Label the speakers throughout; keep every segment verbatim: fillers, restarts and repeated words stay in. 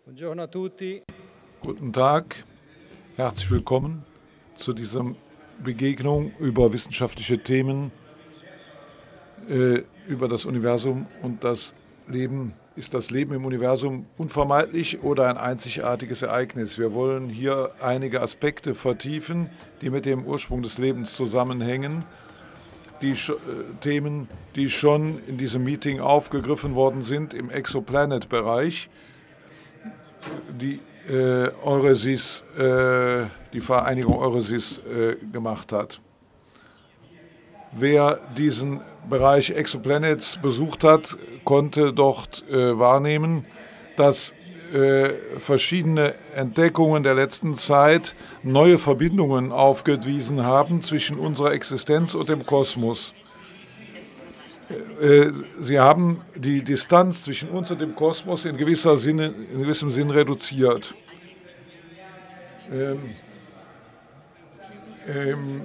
Speaker 1: Buongiorno a tutti.
Speaker 2: Guten Tag, herzlich willkommen zu dieser Begegnung über wissenschaftliche Themen, äh, über das Universum und das Leben. Ist das Leben im Universum unvermeidlich oder ein einzigartiges Ereignis? Wir wollen hier einige Aspekte vertiefen, die mit dem Ursprung des Lebens zusammenhängen. Die äh, Themen, die schon in diesem Meeting aufgegriffen worden sind im Exoplanet-Bereich. Die äh, Euresis, äh, die Vereinigung Euresis äh, gemacht hat. Wer diesen Bereich Exoplanets besucht hat, konnte dort äh, wahrnehmen, dass äh, verschiedene Entdeckungen der letzten Zeit neue Verbindungen aufgewiesen haben zwischen unserer Existenz und dem Kosmos. Sie haben die Distanz zwischen uns und dem Kosmos in, gewisser Sinne, in gewissem Sinn reduziert. Ähm, ähm,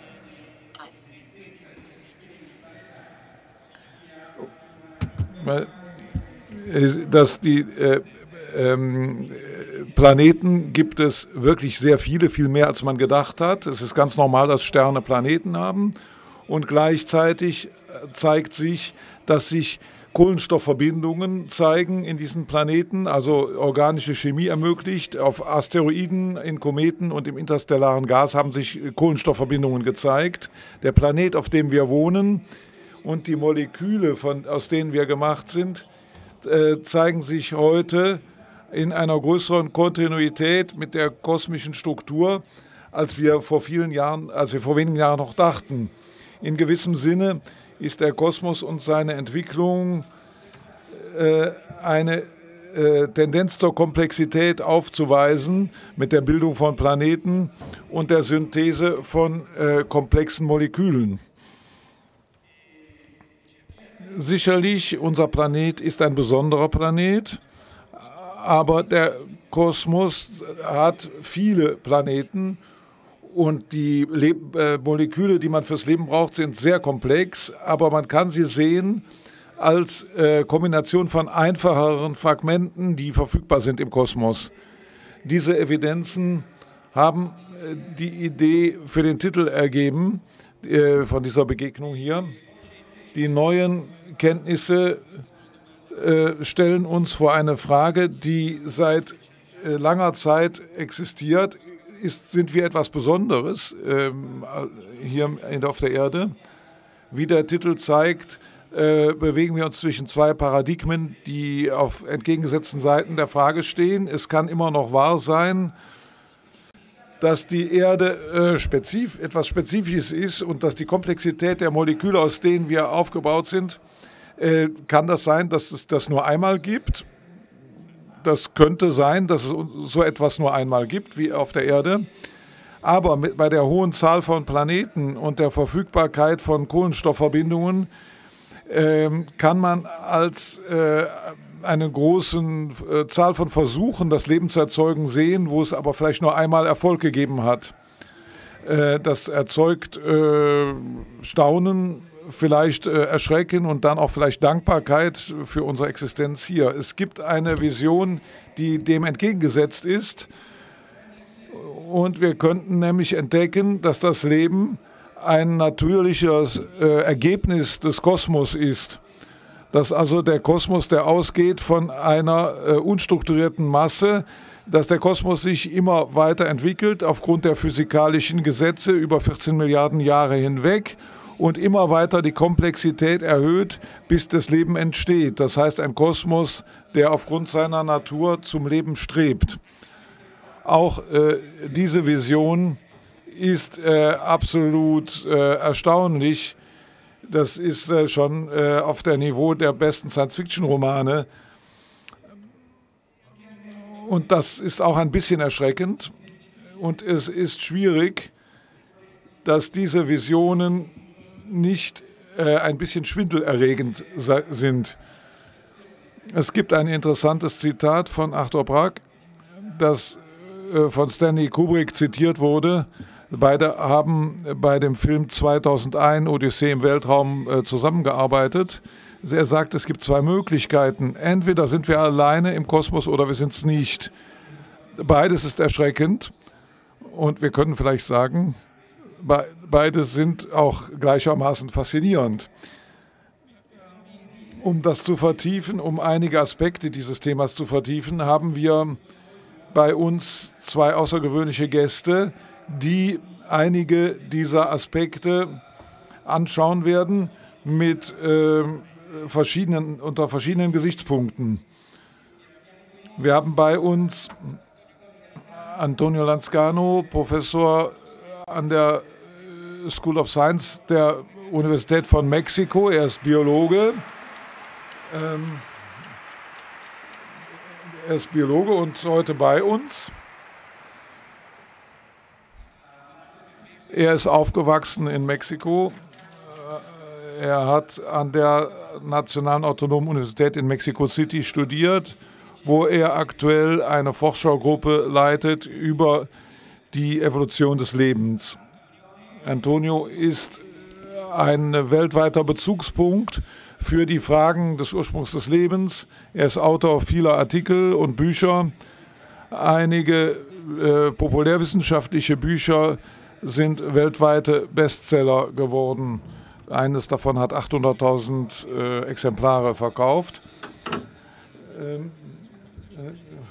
Speaker 2: dass die äh, ähm, Planeten gibt es wirklich sehr viele, viel mehr als man gedacht hat. Es ist ganz normal, dass Sterne Planeten haben und gleichzeitig zeigt sich, dass sich Kohlenstoffverbindungen zeigen in diesen Planeten, also organische Chemie ermöglicht. Auf Asteroiden, in Kometen und im interstellaren Gas haben sich Kohlenstoffverbindungen gezeigt. Der Planet, auf dem wir wohnen und die Moleküle, von, aus denen wir gemacht sind, äh, zeigen sich heute in einer größeren Kontinuität mit der kosmischen Struktur, als wir vor vielen Jahren, als wir vor wenigen Jahren noch dachten. In gewissem Sinne ist der Kosmos und seine Entwicklung äh, eine äh, Tendenz zur Komplexität aufzuweisen mit der Bildung von Planeten und der Synthese von äh, komplexen Molekülen. Sicherlich, unser Planet ist ein besonderer Planet, aber der Kosmos hat viele Planeten. Und die Leb- äh, Moleküle, die man fürs Leben braucht, sind sehr komplex, aber man kann sie sehen als äh, Kombination von einfacheren Fragmenten, die verfügbar sind im Kosmos. Diese Evidenzen haben äh, die Idee für den Titel ergeben äh, von dieser Begegnung hier. Die neuen Kenntnisse äh, stellen uns vor eine Frage, die seit äh, langer Zeit existiert. Ist, sind wir etwas Besonderes ähm, hier auf der Erde? Wie der Titel zeigt, äh, bewegen wir uns zwischen zwei Paradigmen, die auf entgegengesetzten Seiten der Frage stehen. Es kann immer noch wahr sein, dass die Erde äh, spezif- etwas Spezifisches ist und dass die Komplexität der Moleküle, aus denen wir aufgebaut sind, äh, kann das sein, dass es das nur einmal gibt? Das könnte sein, dass es so etwas nur einmal gibt wie auf der Erde. Aber mit, bei der hohen Zahl von Planeten und der Verfügbarkeit von Kohlenstoffverbindungen ähm, kann man als äh, eine große äh, Zahl von Versuchen, das Leben zu erzeugen, sehen, wo es aber vielleicht nur einmal Erfolg gegeben hat. Äh, das erzeugt äh, Staunen, vielleicht äh, Erschrecken und dann auch vielleicht Dankbarkeit für unsere Existenz hier. Es gibt eine Vision, die dem entgegengesetzt ist und wir könnten nämlich entdecken, dass das Leben ein natürliches äh, Ergebnis des Kosmos ist. Dass also der Kosmos, der ausgeht von einer äh, unstrukturierten Masse, dass der Kosmos sich immer weiterentwickelt aufgrund der physikalischen Gesetze über vierzehn Milliarden Jahre hinweg und immer weiter die Komplexität erhöht, bis das Leben entsteht. Das heißt, ein Kosmos, der aufgrund seiner Natur zum Leben strebt. Auch äh, diese Vision ist äh, absolut äh, erstaunlich. Das ist äh, schon äh, auf der Niveau der besten Science-Fiction-Romane. Und das ist auch ein bisschen erschreckend. Und es ist schwierig, dass diese Visionen nicht äh, ein bisschen schwindelerregend sind. Es gibt ein interessantes Zitat von Arthur Bragg, das äh, von Stanley Kubrick zitiert wurde. Beide haben bei dem Film zweitausendeins Odyssee im Weltraum äh, zusammengearbeitet. Er sagt, es gibt zwei Möglichkeiten. Entweder sind wir alleine im Kosmos oder wir sind es nicht. Beides ist erschreckend. Und wir können vielleicht sagen, beide sind auch gleichermaßen faszinierend. Um das zu vertiefen, um einige Aspekte dieses Themas zu vertiefen, haben wir bei uns zwei außergewöhnliche Gäste, die einige dieser Aspekte anschauen werden mit äh, verschiedenen, unter verschiedenen Gesichtspunkten. Wir haben bei uns Antonio Lanzgano, Professor an der School of Science der Universität von Mexiko. Er ist Biologe. Ähm, er ist Biologe und heute bei uns. Er ist aufgewachsen in Mexiko. Er hat an der Nationalen Autonomen Universität in Mexico City studiert, wo er aktuell eine Forschergruppe leitet über die Evolution des Lebens. Antonio ist ein weltweiter Bezugspunkt für die Fragen des Ursprungs des Lebens. Er ist Autor vieler Artikel und Bücher. Einige äh, populärwissenschaftliche Bücher sind weltweite Bestseller geworden. Eines davon hat achthunderttausend äh, Exemplare verkauft. Ähm, äh,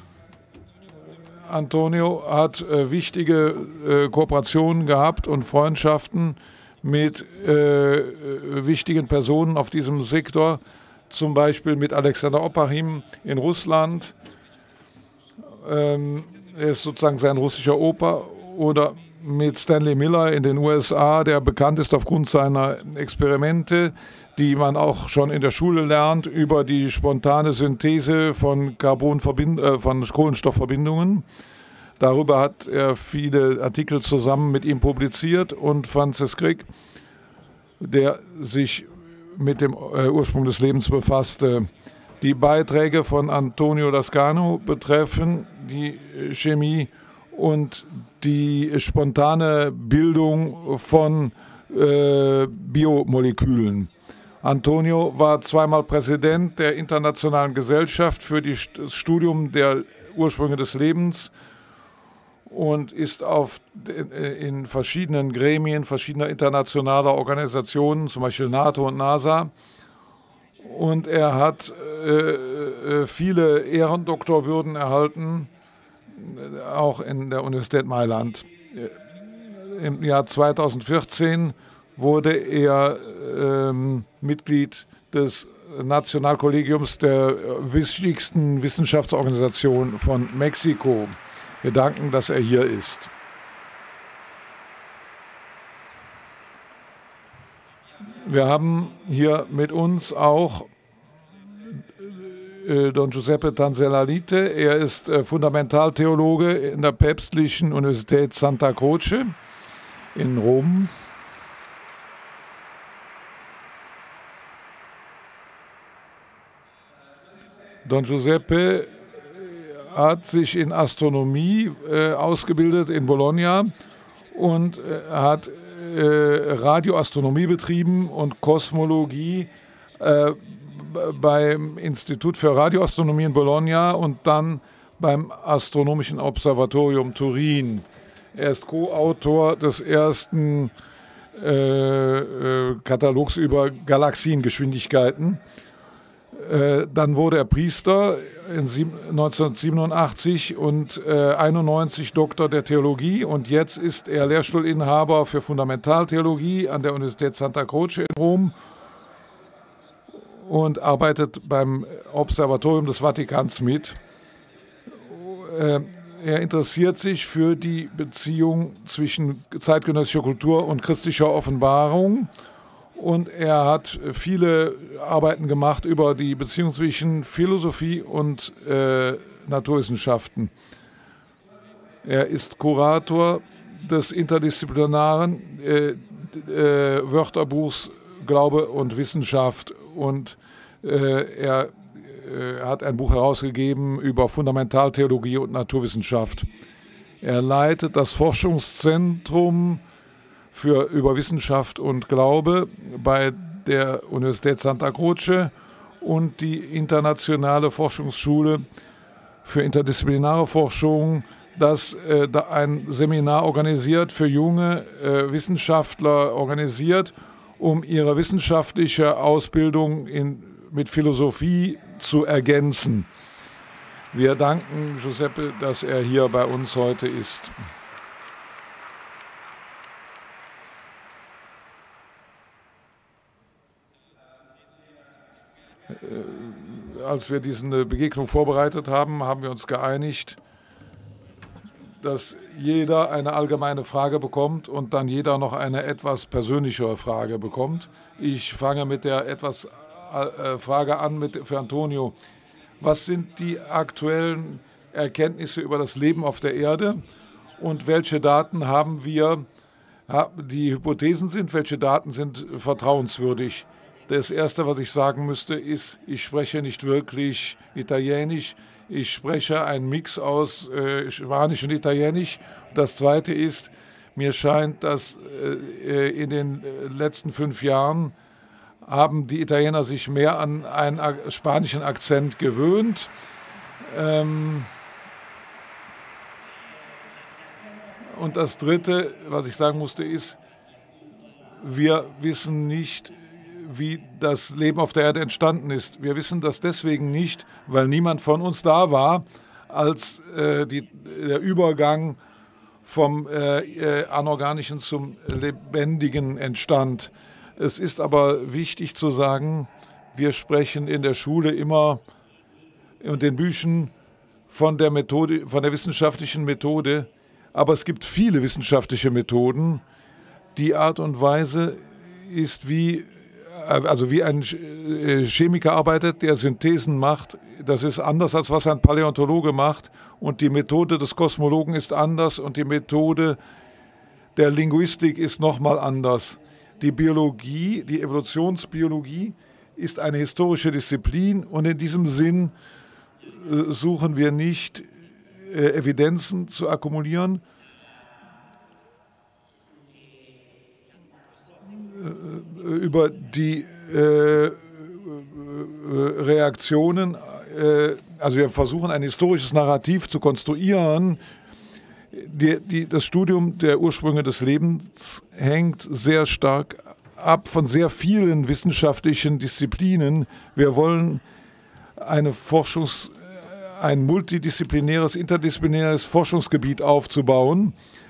Speaker 2: Antonio hat äh, wichtige äh, Kooperationen gehabt und Freundschaften mit äh, wichtigen Personen auf diesem Sektor, zum Beispiel mit Alexander Opachim in Russland. Ähm, er ist sozusagen sein russischer Opa, oder mit Stanley Miller in den U S A, der bekannt ist aufgrund seiner Experimente, die man auch schon in der Schule lernt, über die spontane Synthese von, Carbonverbind- äh, von Kohlenstoffverbindungen. Darüber hat er viele Artikel zusammen mit ihm publiziert, und Francis Crick, der sich mit dem äh, Ursprung des Lebens befasste. Die Beiträge von Antonio Lanzgano betreffen die Chemie und die spontane Bildung von äh, Biomolekülen. Antonio war zweimal Präsident der Internationalen Gesellschaft für das Studium der Ursprünge des Lebens und ist auf, in verschiedenen Gremien verschiedener internationaler Organisationen, zum Beispiel NATO und NASA. Und er hat äh, viele Ehrendoktorwürden erhalten, auch in der Universität Mailand. Im Jahr zweitausendvierzehn wurde er ähm, Mitglied des Nationalkollegiums der wichtigsten Wissenschaftsorganisation von Mexiko. Wir danken, dass er hier ist. Wir haben hier mit uns auch Don Giuseppe Tanzelalite. Er ist Fundamentaltheologe in der Päpstlichen Universität Santa Croce in Rom. Don Giuseppe hat sich in Astronomie äh, ausgebildet in Bologna und äh, hat äh, Radioastronomie betrieben und Kosmologie äh, beim Institut für Radioastronomie in Bologna und dann beim Astronomischen Observatorium Turin. Er ist Co-Autor des ersten äh, äh, Katalogs über Galaxiengeschwindigkeiten. Äh, dann wurde er Priester in neunzehnhundertsiebenundachtzig und äh, einundneunzig Doktor der Theologie, und jetzt ist er Lehrstuhlinhaber für Fundamentaltheologie an der Universität Santa Croce in Rom und arbeitet beim Observatorium des Vatikans mit. Äh, er interessiert sich für die Beziehung zwischen zeitgenössischer Kultur und christlicher Offenbarung, und er hat viele Arbeiten gemacht über die Beziehung zwischen Philosophie und äh, Naturwissenschaften. Er ist Kurator des interdisziplinaren äh, äh, Wörterbuchs Glaube und Wissenschaft, und äh, er äh, hat ein Buch herausgegeben über Fundamentaltheologie und Naturwissenschaft. Er leitet das Forschungszentrum für über Wissenschaft und Glaube bei der Universität Santa Croce und die Internationale Forschungsschule für interdisziplinäre Forschung, das äh, da ein Seminar organisiert für junge äh, Wissenschaftler organisiert, um ihre wissenschaftliche Ausbildung in, mit Philosophie zu ergänzen. Wir danken Giuseppe, dass er hier bei uns heute ist. Als wir diese Begegnung vorbereitet haben, haben wir uns geeinigt, dass jeder eine allgemeine Frage bekommt und dann jeder noch eine etwas persönlichere Frage bekommt. Ich fange mit der etwas äh, Frage an mit, für Antonio. Was sind die aktuellen Erkenntnisse über das Leben auf der Erde und welche Daten haben wir, die Hypothesen sind, welche Daten sind vertrauenswürdig? Das Erste, was ich sagen müsste, ist, ich spreche nicht wirklich Italienisch. Ich spreche einen Mix aus äh, Spanisch und Italienisch. Das Zweite ist, mir scheint, dass äh, in den letzten fünf Jahren haben die Italiener sich mehr an einen spanischen Akzent gewöhnt. Ähm und das Dritte, was ich sagen musste, ist, wir wissen nicht, wie das Leben auf der Erde entstanden ist. Wir wissen das deswegen nicht, weil niemand von uns da war, als äh, die, der Übergang vom äh, äh, Anorganischen zum Lebendigen entstand. Es ist aber wichtig zu sagen, wir sprechen in der Schule immer und den Büchern von der Methode, von der wissenschaftlichen Methode, aber es gibt viele wissenschaftliche Methoden. Die Art und Weise ist wie Also wie ein Chemiker arbeitet, der Synthesen macht, das ist anders, als was ein Paläontologe macht. Und die Methode des Kosmologen ist anders und die Methode der Linguistik ist nochmal anders. Die Biologie, die Evolutionsbiologie ist eine historische Disziplin und in diesem Sinn suchen wir nicht Evidenzen zu akkumulieren, über die äh, Reaktionen, äh, also wir versuchen ein historisches Narrativ zu konstruieren. Die, die, das Studium der Ursprünge des Lebens hängt sehr stark ab von sehr vielen wissenschaftlichen Disziplinen. Wir wollen eine Forschungs, ein multidisziplinäres, interdisziplinäres Forschungsgebiet aufzubauen.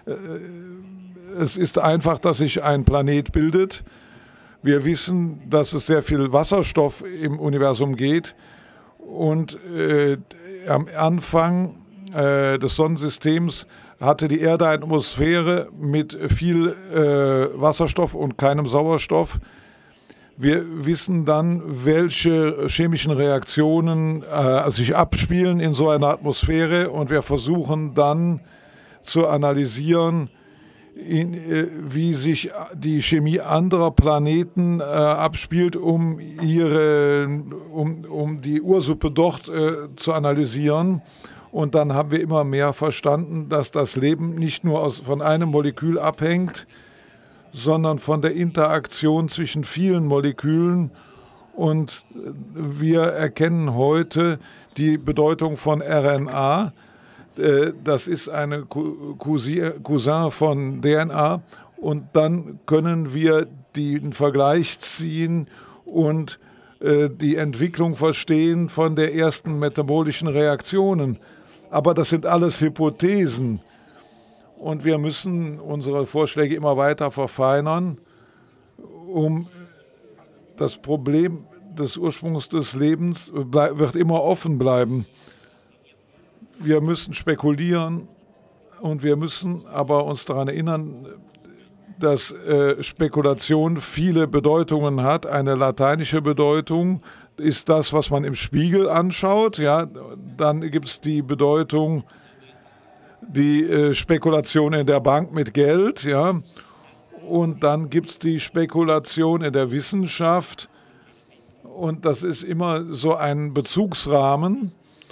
Speaker 2: Es ist einfach, dass sich ein Planet bildet. Wir wissen, dass es sehr viel Wasserstoff im Universum geht. Und äh, am Anfang äh, des Sonnensystems hatte die Erde eine Atmosphäre mit viel äh, Wasserstoff und keinem Sauerstoff. Wir wissen dann, welche chemischen Reaktionen äh, sich abspielen in so einer Atmosphäre. Und wir versuchen dann zu analysieren, In, äh, wie sich die Chemie anderer Planeten äh, abspielt, um, ihre, um, um die Ursuppe dort äh, zu analysieren. Und dann haben wir immer mehr verstanden, dass das Leben nicht nur aus, von einem Molekül abhängt, sondern von der Interaktion zwischen vielen Molekülen. Und wir erkennen heute die Bedeutung von R N A. Das ist ein Cousin von D N A und dann können wir den Vergleich ziehen und die Entwicklung verstehen von der ersten metabolischen Reaktionen. Aber das sind alles Hypothesen und wir müssen unsere Vorschläge immer weiter verfeinern, um das Problem des Ursprungs des Lebens wird immer offen bleiben. Wir müssen spekulieren und wir müssen aber uns daran erinnern, dass äh, Spekulation viele Bedeutungen hat. Eine lateinische Bedeutung ist das, was man im Spiegel anschaut. Ja? Dann gibt es die Bedeutung, die äh, Spekulation in der Bank mit Geld. Ja? Und dann gibt es die Spekulation in der Wissenschaft. Und das ist immer so ein Bezugsrahmen,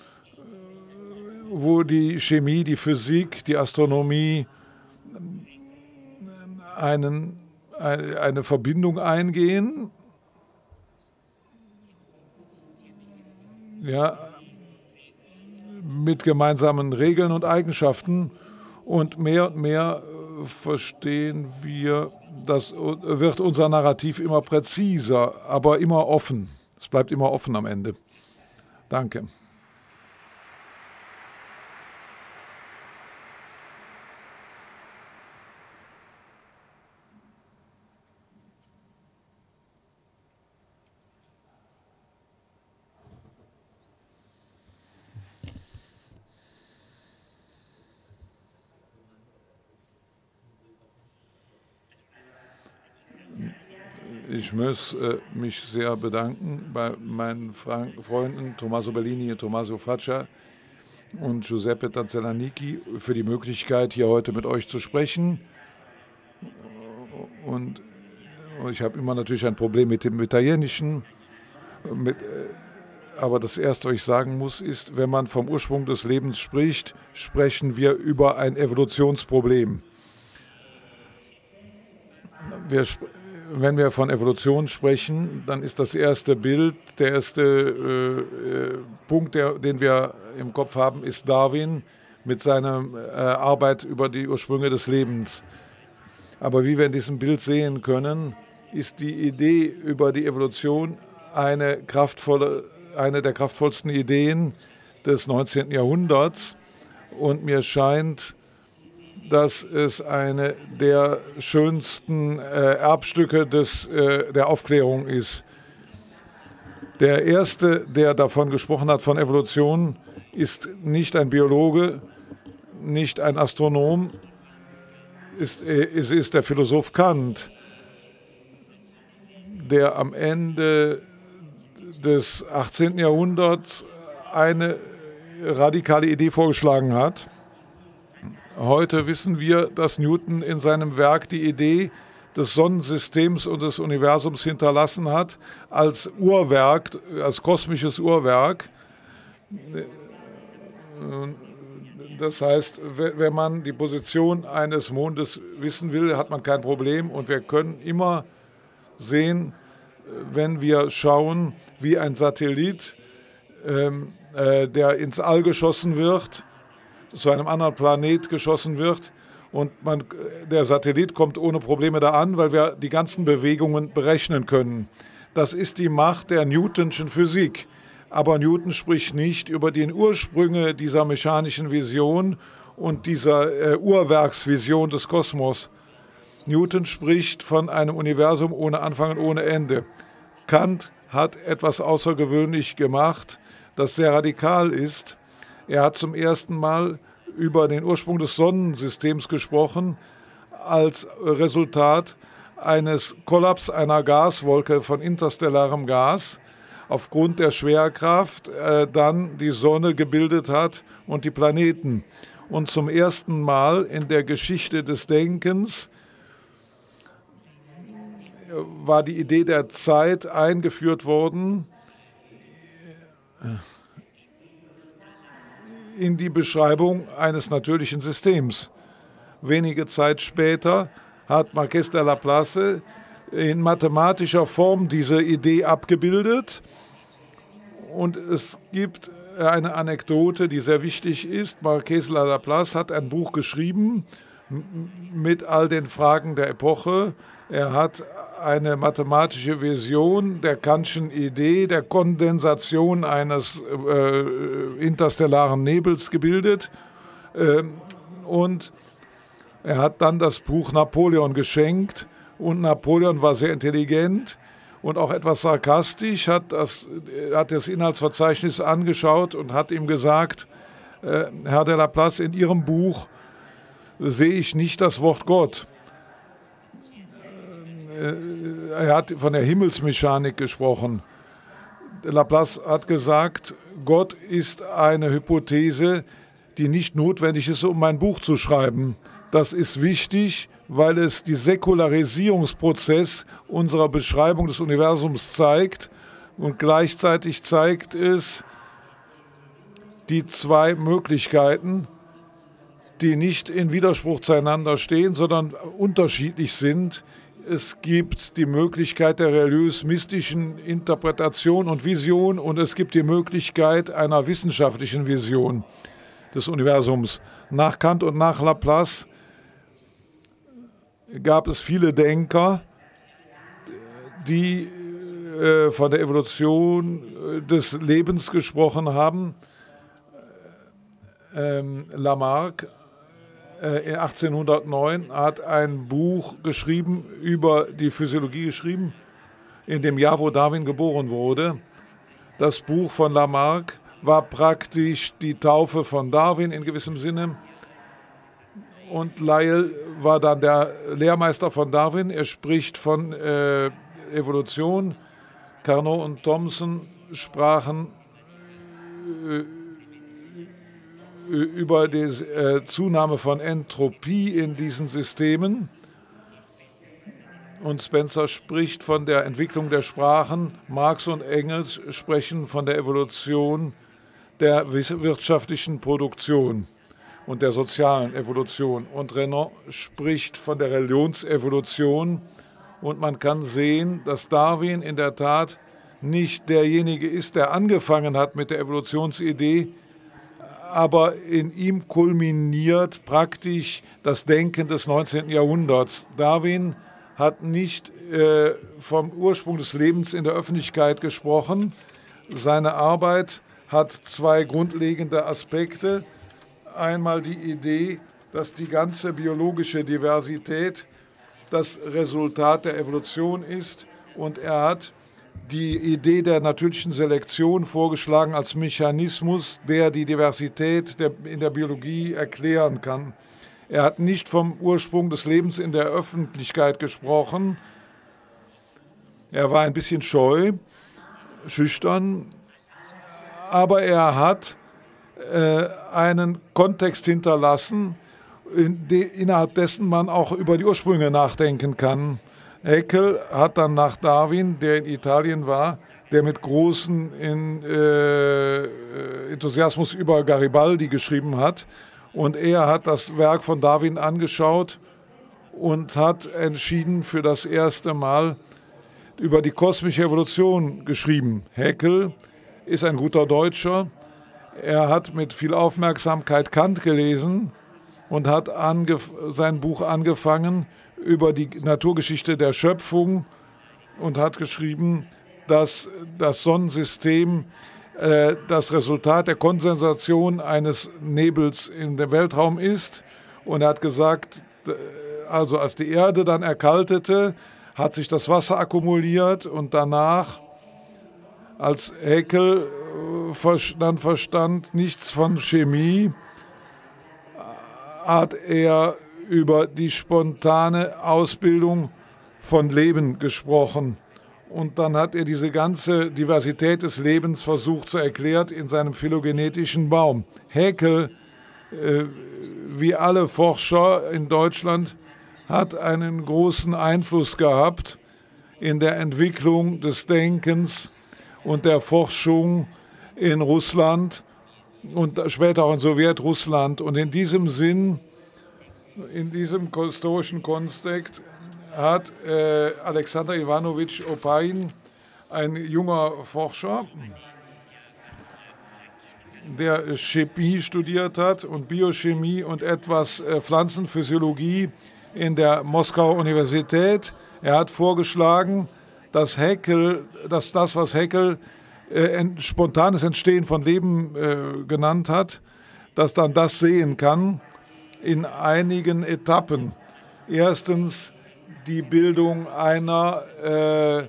Speaker 2: wo die Chemie, die Physik, die Astronomie einen, eine Verbindung eingehen. ja, mit gemeinsamen Regeln und Eigenschaften. Und mehr und mehr verstehen wir, das wird unser Narrativ immer präziser, aber immer offen. Es bleibt immer offen am Ende. Danke. Ich muss äh, mich sehr bedanken bei meinen Frank Freunden Tommaso Bellini und Tommaso Fraccia und Giuseppe Tanzellanichi für die Möglichkeit, hier heute mit euch zu sprechen. Und ich habe immer natürlich ein Problem mit dem Italienischen. Mit, aber das Erste, was ich sagen muss, ist, wenn man vom Ursprung des Lebens spricht, sprechen wir über ein Evolutionsproblem. Wir sprechen Wenn wir von Evolution sprechen, dann ist das erste Bild, der erste äh, Punkt, der, den wir im Kopf haben, ist Darwin mit seiner äh, Arbeit über die Ursprünge des Lebens. Aber wie wir in diesem Bild sehen können, ist die Idee über die Evolution eine, kraftvolle, eine der kraftvollsten Ideen des neunzehnten Jahrhunderts. Und mir scheint, dass es eine der schönsten äh, Erbstücke des, äh, der Aufklärung ist. Der erste, der davon gesprochen hat, von Evolution, ist nicht ein Biologe, nicht ein Astronom, ist, äh, ist, ist der Philosoph Kant, der am Ende des achtzehnten Jahrhunderts eine radikale Idee vorgeschlagen hat. Heute wissen wir, dass Newton in seinem Werk die Idee des Sonnensystems und des Universums hinterlassen hat, als Uhrwerk, als kosmisches Uhrwerk. Das heißt, wenn man die Position eines Mondes wissen will, hat man kein Problem. Und wir können immer sehen, wenn wir schauen, wie ein Satellit, der ins All geschossen wird, zu einem anderen Planet geschossen wird und man, der Satellit kommt ohne Probleme da an, weil wir die ganzen Bewegungen berechnen können. Das ist die Macht der Newtonschen Physik. Aber Newton spricht nicht über die Ursprünge dieser mechanischen Vision und dieser äh, Uhrwerksvision des Kosmos. Newton spricht von einem Universum ohne Anfang und ohne Ende. Kant hat etwas außergewöhnlich gemacht, das sehr radikal ist. Er hat zum ersten Mal über den Ursprung des Sonnensystems gesprochen, als Resultat eines Kollaps einer Gaswolke von interstellarem Gas, aufgrund der Schwerkraft äh, dann die Sonne gebildet hat und die Planeten. Und zum ersten Mal in der Geschichte des Denkens war die Idee der Zeit eingeführt worden in die Beschreibung eines natürlichen Systems. Wenige Zeit später hat Marquès de Laplace in mathematischer Form diese Idee abgebildet. Und es gibt eine Anekdote, die sehr wichtig ist. Marquès de Laplace hat ein Buch geschrieben mit all den Fragen der Epoche. Er hat eine mathematische Vision der Kantschen Idee der Kondensation eines äh, interstellaren Nebels gebildet. Ähm, und er hat dann das Buch Napoleon geschenkt. Und Napoleon war sehr intelligent und auch etwas sarkastisch, hat das, hat das Inhaltsverzeichnis angeschaut und hat ihm gesagt, äh, Herr de Laplace, in Ihrem Buch sehe ich nicht das Wort Gott. Er hat von der Himmelsmechanik gesprochen. Laplace hat gesagt, Gott ist eine Hypothese, die nicht notwendig ist, um ein Buch zu schreiben. Das ist wichtig, weil es den Säkularisierungsprozess unserer Beschreibung des Universums zeigt und gleichzeitig zeigt es die zwei Möglichkeiten, die nicht in Widerspruch zueinander stehen, sondern unterschiedlich sind Es gibt die Möglichkeit der religiös-mystischen Interpretation und Vision und es gibt die Möglichkeit einer wissenschaftlichen Vision des Universums. Nach Kant und nach Laplace gab es viele Denker, die äh, von der Evolution des Lebens gesprochen haben. Ähm, Lamarck äh, achtzehnhundertneun hat ein Buch geschrieben, über die Physiologie geschrieben, in dem Jahr, wo Darwin geboren wurde. Das Buch von Lamarck war praktisch die Taufe von Darwin in gewissem Sinne. Und Lyell war dann der Lehrmeister von Darwin. Er spricht von äh, Evolution. Carnot und Thomson sprachen äh, über die äh, Zunahme von Entropie in diesen Systemen. Und Spencer spricht von der Entwicklung der Sprachen. Marx und Engels sprechen von der Evolution der wirtschaftlichen Produktion und der sozialen Evolution. Und Renan spricht von der Religionsevolution. Und man kann sehen, dass Darwin in der Tat nicht derjenige ist, der angefangen hat mit der Evolutionsidee, aber in ihm kulminiert praktisch das Denken des neunzehnten Jahrhunderts. Darwin hat nicht äh, vom Ursprung des Lebens in der Öffentlichkeit gesprochen. Seine Arbeit hat zwei grundlegende Aspekte. Einmal die Idee, dass die ganze biologische Diversität das Resultat der Evolution ist, und er hat die Idee der natürlichen Selektion vorgeschlagen als Mechanismus, der die Diversität der, in der Biologie erklären kann. Er hat nicht vom Ursprung des Lebens in der Öffentlichkeit gesprochen. Er war ein bisschen scheu, schüchtern, aber er hat äh, einen Kontext hinterlassen, in de, innerhalb dessen man auch über die Ursprünge nachdenken kann. Haeckel hat dann nach Darwin, der in Italien war, der mit großem in, äh, Enthusiasmus über Garibaldi geschrieben hat, und er hat das Werk von Darwin angeschaut und hat entschieden, für das erste Mal über die kosmische Evolution geschrieben. Haeckel ist ein guter Deutscher. Er hat mit viel Aufmerksamkeit Kant gelesen und hat sein Buch angefangen über die Naturgeschichte der Schöpfung und hat geschrieben, dass das Sonnensystem äh, das Resultat der Kondensation eines Nebels in dem Weltraum ist. Und er hat gesagt, also als die Erde dann erkaltete, hat sich das Wasser akkumuliert, und danach, als Haeckel dann verstand nichts von Chemie, hat er über die spontane Ausbildung von Leben gesprochen. Und dann hat er diese ganze Diversität des Lebens versucht zu erklären in seinem phylogenetischen Baum. Haeckel, äh, wie alle Forscher in Deutschland, hat einen großen Einfluss gehabt in der Entwicklung des Denkens und der Forschung in Russland und später auch in Sowjetrussland. Und in diesem Sinn, in diesem historischen Kontext, hat äh, Alexander Iwanowitsch Oparin, ein junger Forscher, der Chemie studiert hat und Biochemie und etwas äh, Pflanzenphysiologie in der Moskauer Universität. Er hat vorgeschlagen, dass Haeckel, dass das, was Haeckel äh, spontanes Entstehen von Leben äh, genannt hat, dass dann das sehen kann in einigen Etappen. Erstens die Bildung einer äh,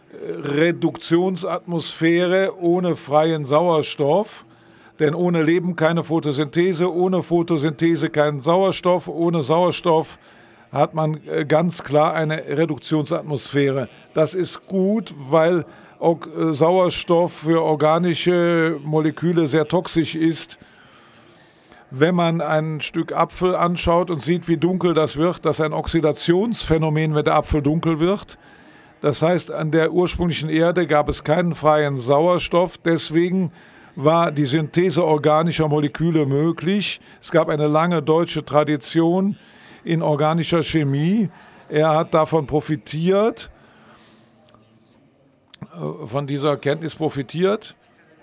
Speaker 2: Reduktionsatmosphäre ohne freien Sauerstoff, denn ohne Leben keine Photosynthese, ohne Photosynthese kein Sauerstoff, ohne Sauerstoff hat man ganz klar eine Reduktionsatmosphäre. Das ist gut, weil auch Sauerstoff für organische Moleküle sehr toxisch ist. Wenn man ein Stück Apfel anschaut und sieht, wie dunkel das wird, das ist ein Oxidationsphänomen, wenn der Apfel dunkel wird. Das heißt, an der ursprünglichen Erde gab es keinen freien Sauerstoff, deswegen war die Synthese organischer Moleküle möglich. Es gab eine lange deutsche Tradition in organischer Chemie. Er hat davon profitiert, von dieser Erkenntnis profitiert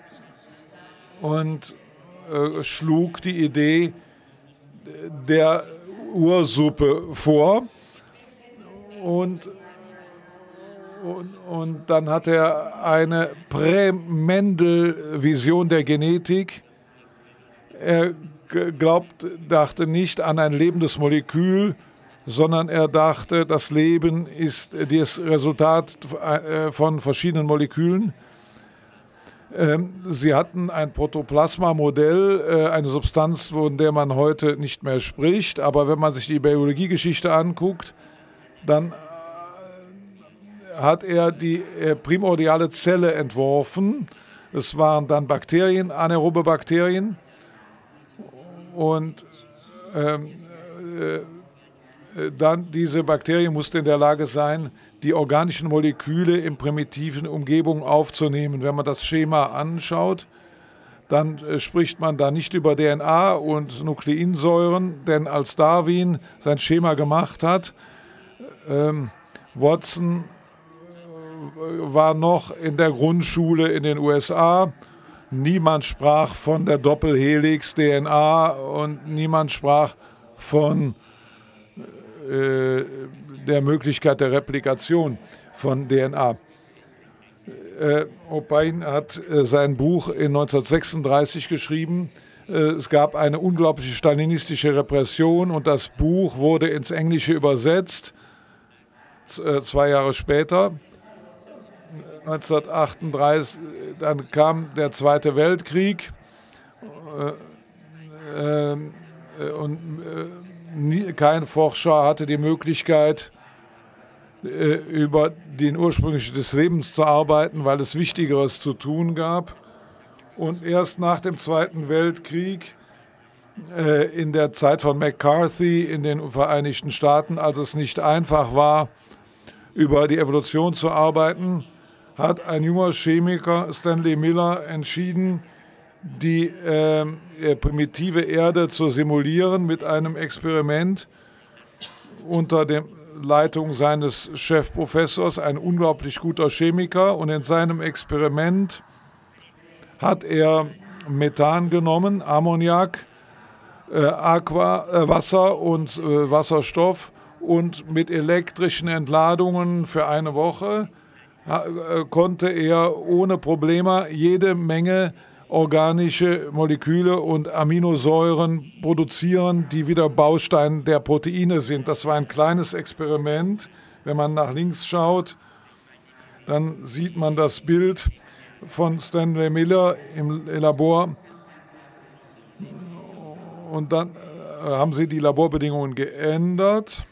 Speaker 2: und äh, schlug die Idee der Ursuppe vor. Und, und, und dann hat er eine Prä-Mendel-Vision der Genetik. Er glaubt, dachte nicht an ein lebendes Molekül, sondern er dachte, das Leben ist das Resultat von verschiedenen Molekülen. Sie hatten ein Protoplasma-Modell, eine Substanz, von der man heute nicht mehr spricht, aber wenn man sich die Biologiegeschichte anguckt, dann hat er die primordiale Zelle entworfen. Es waren dann Bakterien, anaerobe Bakterien. Und ähm, äh, dann diese Bakterien mussten in der Lage sein, die organischen Moleküle in primitiven Umgebungen aufzunehmen. Wenn man das Schema anschaut, dann äh, spricht man da nicht über D N A und Nukleinsäuren, denn als Darwin sein Schema gemacht hat, ähm, Watson äh, war noch in der Grundschule in den U S A. Niemand sprach von der Doppelhelix D N A und niemand sprach von äh, der Möglichkeit der Replikation von D N A. Äh, Opain hat äh, sein Buch in neunzehnhundertsechsunddreißig geschrieben. Äh, es gab eine unglaubliche stalinistische Repression und das Buch wurde ins Englische übersetzt, äh, zwei Jahre später. neunzehnhundertachtunddreißig, dann kam der Zweite Weltkrieg äh, äh, und äh, nie, kein Forscher hatte die Möglichkeit, äh, über den Ursprung des Lebens zu arbeiten, weil es Wichtigeres zu tun gab. Und erst nach dem Zweiten Weltkrieg, äh, in der Zeit von McCarthy in den Vereinigten Staaten, als es nicht einfach war, über die Evolution zu arbeiten, hat ein junger Chemiker, Stanley Miller, entschieden, die äh, primitive Erde zu simulieren mit einem Experiment unter der Leitung seines Chefprofessors, ein unglaublich guter Chemiker. Und in seinem Experiment hat er Methan genommen, Ammoniak, äh, Aqua, äh, Wasser und äh, Wasserstoff und mit elektrischen Entladungen für eine Woche konnte er ohne Probleme jede Menge organische Moleküle und Aminosäuren produzieren, die wieder Baustein der Proteine sind. Das war ein kleines Experiment. Wenn man nach links schaut, dann sieht man das Bild von Stanley Miller im Labor. Und dann haben sie die Laborbedingungen geändert.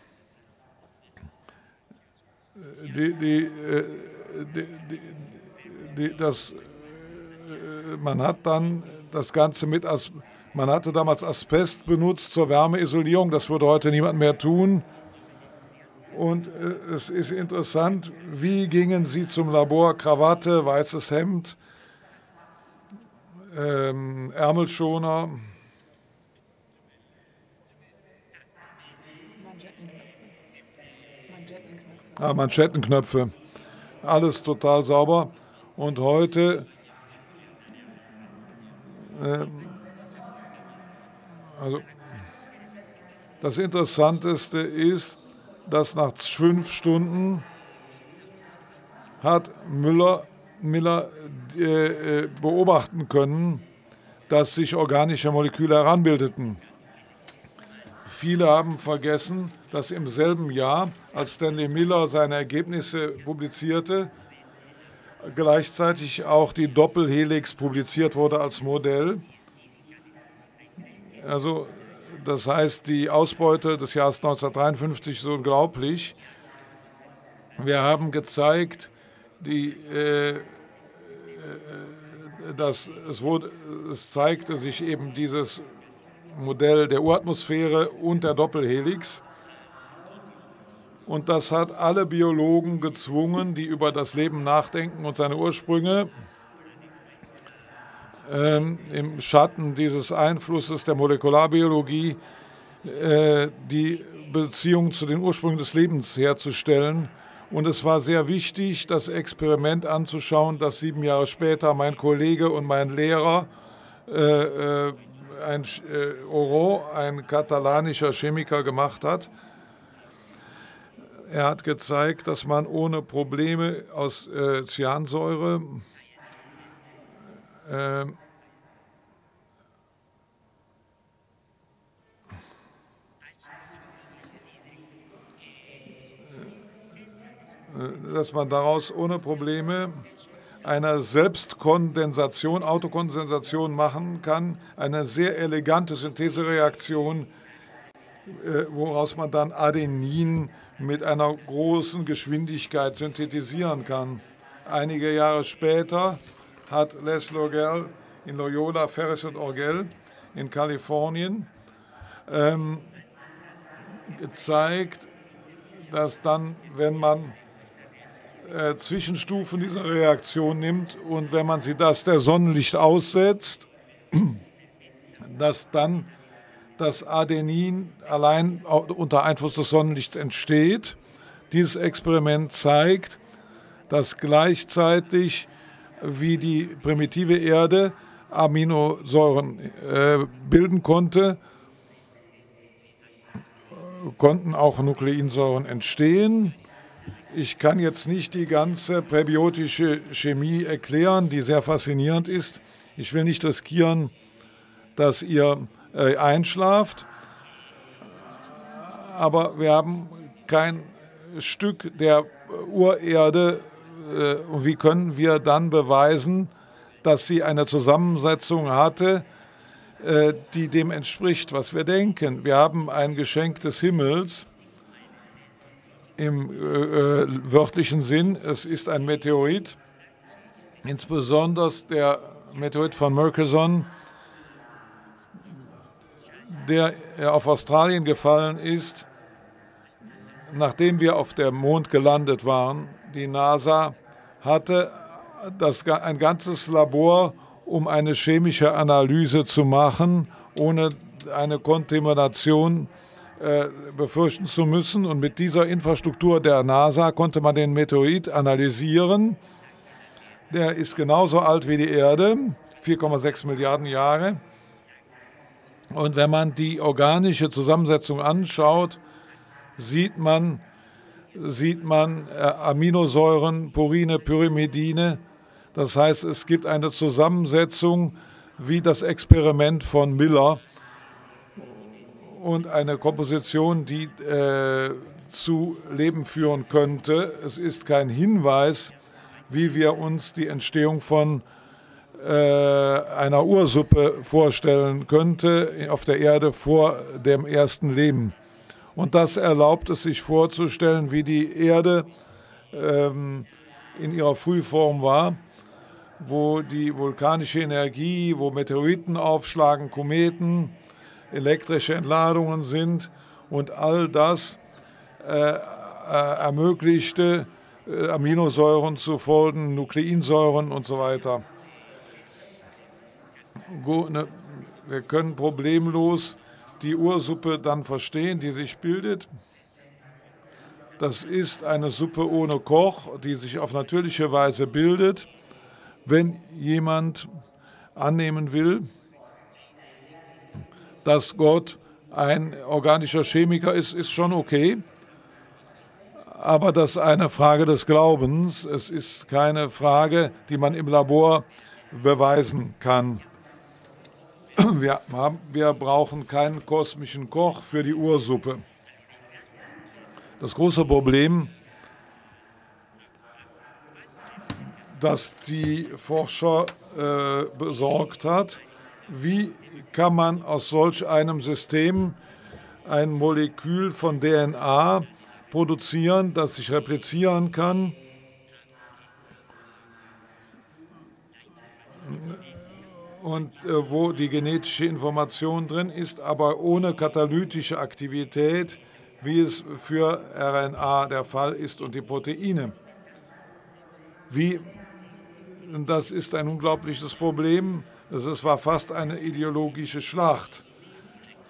Speaker 2: Die, die, Die, die, die, das, man hat dann das Ganze mit, As, man hatte damals Asbest benutzt zur Wärmeisolierung, das würde heute niemand mehr tun. Und äh, es ist interessant, wie gingen sie zum Labor, Krawatte, weißes Hemd, ähm, Ärmelschoner. Manschettenknöpfe. Ah, Manschettenknöpfe. Alles total sauber. Und heute, äh, also das Interessanteste ist, dass nach fünf Stunden hat Müller, Miller äh, beobachten können, dass sich organische Moleküle heranbildeten. Viele haben vergessen, dass im selben Jahr, als Stanley Miller seine Ergebnisse publizierte, gleichzeitig auch die Doppelhelix publiziert wurde als Modell. Also das heißt, die Ausbeute des Jahres neunzehnhundertdreiundfünfzig ist unglaublich. Wir haben gezeigt, die, äh, dass es, wurde, es zeigte sich eben dieses Modell der Uratmosphäre und der Doppelhelix. Und das hat alle Biologen gezwungen, die über das Leben nachdenken und seine Ursprünge, ähm, im Schatten dieses Einflusses der Molekularbiologie äh, die Beziehung zu den Ursprüngen des Lebens herzustellen. Und es war sehr wichtig, das Experiment anzuschauen, das sieben Jahre später mein Kollege und mein Lehrer, äh, äh, ein äh, Oro, ein katalanischer Chemiker, gemacht hat. Er hat gezeigt, dass man ohne Probleme aus äh, Cyansäure äh, dass man daraus ohne Probleme eine Selbstkondensation, Autokondensation machen kann, eine sehr elegante Synthesereaktion, äh, woraus man dann Adenin mit einer großen Geschwindigkeit synthetisieren kann. Einige Jahre später hat Les Logel in Loyola, Ferris und Orgel in Kalifornien ähm, gezeigt, dass dann, wenn man äh, Zwischenstufen dieser Reaktion nimmt und wenn man sie das der Sonnenlicht aussetzt, dass dann das Adenin allein unter Einfluss des Sonnenlichts entsteht. Dieses Experiment zeigt, dass gleichzeitig wie die primitive Erde Aminosäuren äh, bilden konnte, konnten auch Nukleinsäuren entstehen. Ich kann jetzt nicht die ganze präbiotische Chemie erklären, die sehr faszinierend ist. Ich will nicht riskieren, dass ihr äh, einschlaft, aber wir haben kein Stück der Urerde. Äh, wie können wir dann beweisen, dass sie eine Zusammensetzung hatte, äh, die dem entspricht, was wir denken? Wir haben ein Geschenk des Himmels im äh, wörtlichen Sinn. Es ist ein Meteorit, insbesondere der Meteorit von Murchison, der auf Australien gefallen ist, nachdem wir auf dem Mond gelandet waren. Die NASA hatte das, ein ganzes Labor, um eine chemische Analyse zu machen, ohne eine Kontamination äh, befürchten zu müssen. Und mit dieser Infrastruktur der NASA konnte man den Meteorit analysieren. Der ist genauso alt wie die Erde, vier Komma sechs Milliarden Jahre. Und wenn man die organische Zusammensetzung anschaut, sieht man, sieht man äh, Aminosäuren, Purine, Pyrimidine. Das heißt, es gibt eine Zusammensetzung wie das Experiment von Miller und eine Komposition, die äh, zu Leben führen könnte. Es ist kein Hinweis, wie wir uns die Entstehung von einer Ursuppe vorstellen könnte auf der Erde vor dem ersten Leben. Und das erlaubt es sich vorzustellen, wie die Erde ähm, in ihrer Frühform war, wo die vulkanische Energie, wo Meteoriten aufschlagen, Kometen, elektrische Entladungen sind und all das äh, äh, ermöglichte, äh, Aminosäuren zu folgen, Nukleinsäuren und so weiter. Wir können problemlos die Ursuppe dann verstehen, die sich bildet. Das ist eine Suppe ohne Koch, die sich auf natürliche Weise bildet. Wenn jemand annehmen will, dass Gott ein organischer Chemiker ist, ist schon okay. Aber das ist eine Frage des Glaubens. Es ist keine Frage, die man im Labor beweisen kann. Wir, haben, wir brauchen keinen kosmischen Koch für die Ursuppe. Das große Problem, das die Forscher äh, besorgt hat, wie kann man aus solch einem System ein Molekül von D N A produzieren, das sich replizieren kann, und äh, wo die genetische Information drin ist, aber ohne katalytische Aktivität, wie es für R N A der Fall ist und die Proteine. Wie, das ist ein unglaubliches Problem. Es war fast eine ideologische Schlacht,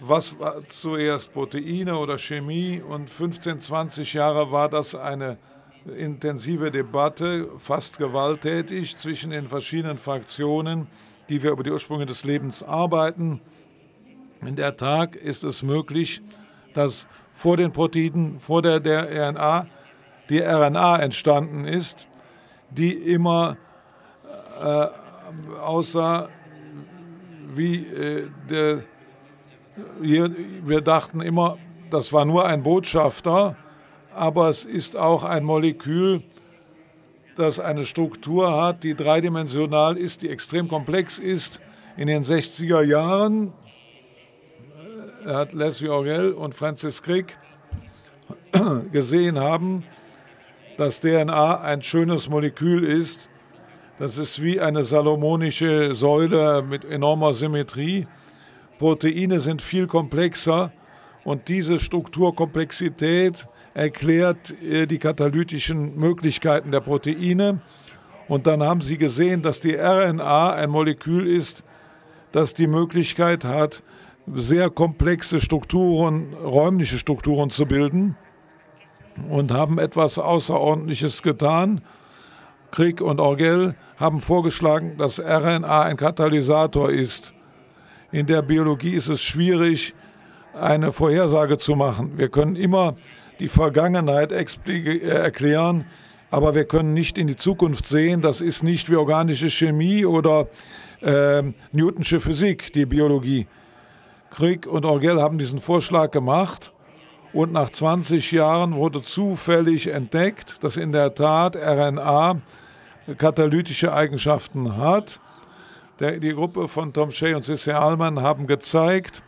Speaker 2: was war zuerst, Proteine oder Chemie? Und fünfzehn, zwanzig Jahre war das eine intensive Debatte, fast gewalttätig zwischen den verschiedenen Fraktionen, die wir über die Ursprünge des Lebens arbeiten. In der Tat ist es möglich, dass vor den Proteinen, vor der, der R N A, die R N A entstanden ist, die immer äh, aussah wie äh, der, wir, wir dachten immer, das war nur ein Botschafter, aber es ist auch ein Molekül, das eine Struktur hat, die dreidimensional ist, die extrem komplex ist. In den sechziger Jahren hat Leslie Orgel und Francis Crick gesehen haben, dass D N A ein schönes Molekül ist. Das ist wie eine salomonische Säule mit enormer Symmetrie. Proteine sind viel komplexer und diese Strukturkomplexität erklärt die katalytischen Möglichkeiten der Proteine. Und dann haben sie gesehen, dass die R N A ein Molekül ist, das die Möglichkeit hat, sehr komplexe Strukturen, räumliche Strukturen zu bilden, und haben etwas Außerordentliches getan. Crick und Orgel haben vorgeschlagen, dass R N A ein Katalysator ist. In der Biologie ist es schwierig, eine Vorhersage zu machen. Wir können immer die Vergangenheit erklären, aber wir können nicht in die Zukunft sehen. Das ist nicht wie organische Chemie oder äh, Newtonsche Physik, die Biologie. Crick und Orgel haben diesen Vorschlag gemacht und nach zwanzig Jahren wurde zufällig entdeckt, dass in der Tat R N A katalytische Eigenschaften hat. Der, die Gruppe von Tom Shea und Cecil Allman haben gezeigt,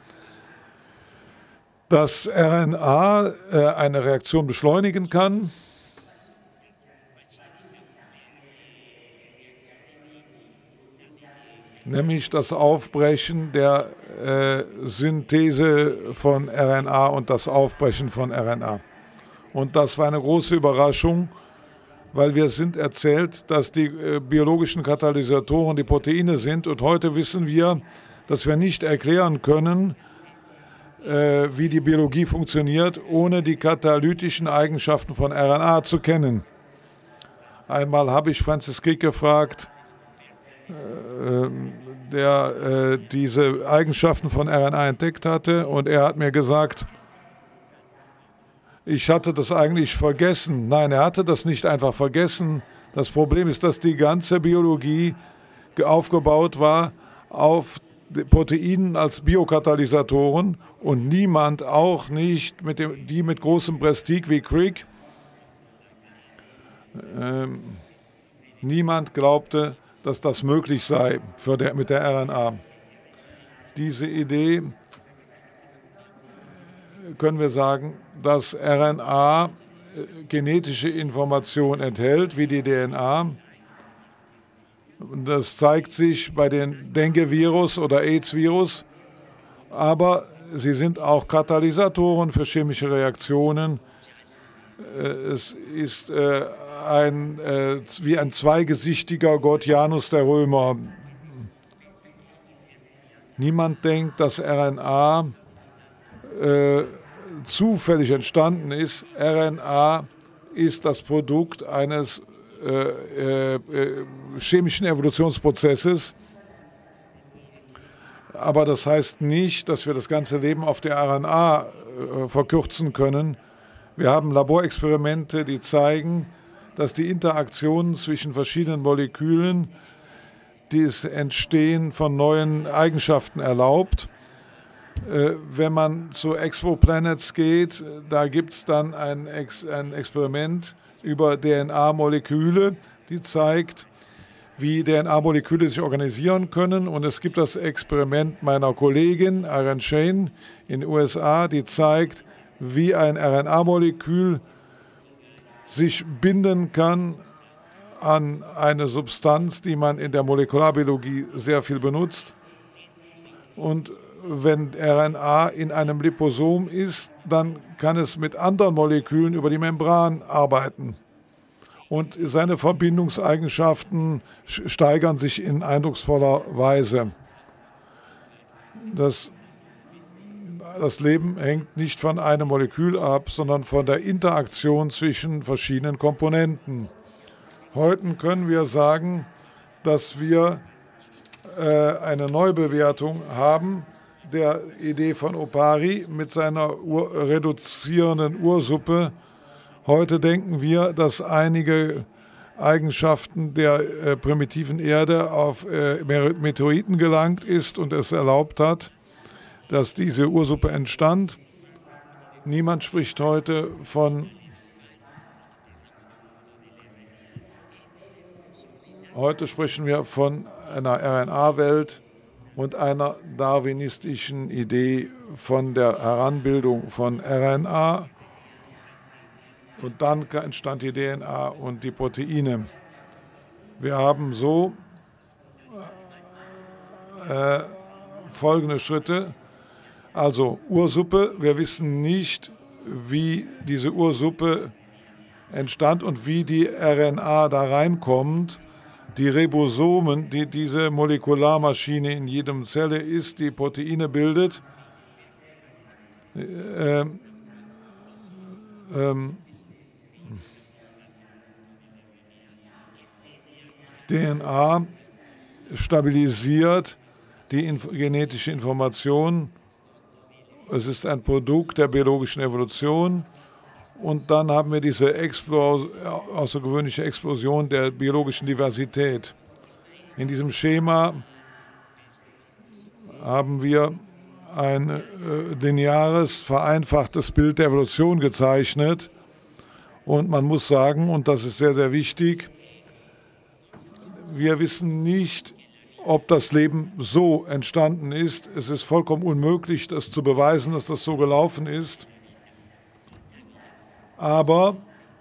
Speaker 2: dass R N A äh, eine Reaktion beschleunigen kann. Nämlich das Aufbrechen der äh, Synthese von R N A und das Aufbrechen von R N A. Und das war eine große Überraschung, weil wir sind erzählt, dass die äh, biologischen Katalysatoren die Proteine sind. Und heute wissen wir, dass wir nicht erklären können, äh, wie die Biologie funktioniert, ohne die katalytischen Eigenschaften von R N A zu kennen. Einmal habe ich Francis Crick gefragt, der äh, diese Eigenschaften von R N A entdeckt hatte, und er hat mir gesagt, ich hatte das eigentlich vergessen. Nein, er hatte das nicht einfach vergessen. Das Problem ist, dass die ganze Biologie aufgebaut war auf Proteinen als Biokatalysatoren und niemand, auch nicht mit dem, die mit großem Prestige wie Crick, ähm, niemand glaubte, dass das möglich sei für der, mit der R N A. Diese Idee, können wir sagen, dass R N A genetische Information enthält, wie die D N A. Das zeigt sich bei den Dengue-Virus oder AIDS-Virus, aber sie sind auch Katalysatoren für chemische Reaktionen. Es ist äh, ein, äh, wie ein zweigesichtiger Gott Janus der Römer. Niemand denkt, dass R N A äh, zufällig entstanden ist. R N A ist das Produkt eines äh, äh, chemischen Evolutionsprozesses. Aber das heißt nicht, dass wir das ganze Leben auf der R N A äh, verkürzen können. Wir haben Laborexperimente, die zeigen, dass die Interaktionen zwischen verschiedenen Molekülen das Entstehen von neuen Eigenschaften erlaubt. Wenn man zu Exoplanets geht, da gibt es dann ein, Ex ein Experiment über D N A-Moleküle, die zeigt, wie D N A-Moleküle sich organisieren können. Und es gibt das Experiment meiner Kollegin Irene Shane in den U S A, die zeigt, wie ein R N A-Molekül sich binden kann an eine Substanz, die man in der Molekularbiologie sehr viel benutzt. Und wenn R N A in einem Liposom ist, dann kann es mit anderen Molekülen über die Membran arbeiten. Und seine Verbindungseigenschaften steigern sich in eindrucksvoller Weise. Das das Leben hängt nicht von einem Molekül ab, sondern von der Interaktion zwischen verschiedenen Komponenten. Heute können wir sagen, dass wir äh, eine Neubewertung haben der Idee von Opari mit seiner Ur reduzierenden Ursuppe. Heute denken wir, dass einige Eigenschaften der äh, primitiven Erde auf äh, Meteoriten gelangt ist und es erlaubt hat, dass diese Ursuppe entstand. Niemand spricht heute von Heute sprechen wir von einer R N A-Welt und einer darwinistischen Idee von der Heranbildung von R N A. Und dann entstand die D N A und die Proteine. Wir haben so äh, folgende Schritte. Also Ursuppe, wir wissen nicht, wie diese Ursuppe entstand und wie die R N A da reinkommt. Die Ribosomen, die diese Molekularmaschine in jedem Zelle ist, die Proteine bildet, äh, ähm, D N A stabilisiert die inf genetische Information. Es ist ein Produkt der biologischen Evolution. Und dann haben wir diese Explos außergewöhnliche Explosion der biologischen Diversität. In diesem Schema haben wir ein äh, lineares, vereinfachtes Bild der Evolution gezeichnet. Und man muss sagen, und das ist sehr, sehr wichtig, wir wissen nicht, ob das Leben so entstanden ist. Es ist vollkommen unmöglich, das zu beweisen, dass das so gelaufen ist. Aber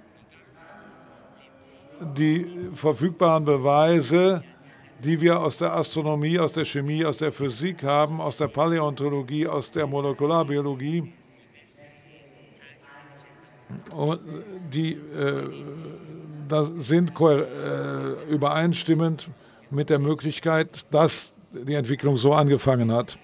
Speaker 2: die verfügbaren Beweise, die wir aus der Astronomie, aus der Chemie, aus der Physik haben, aus der Paläontologie, aus der Molekularbiologie, und die äh, das sind äh, übereinstimmend mit der Möglichkeit, dass die Entwicklung so angefangen hat.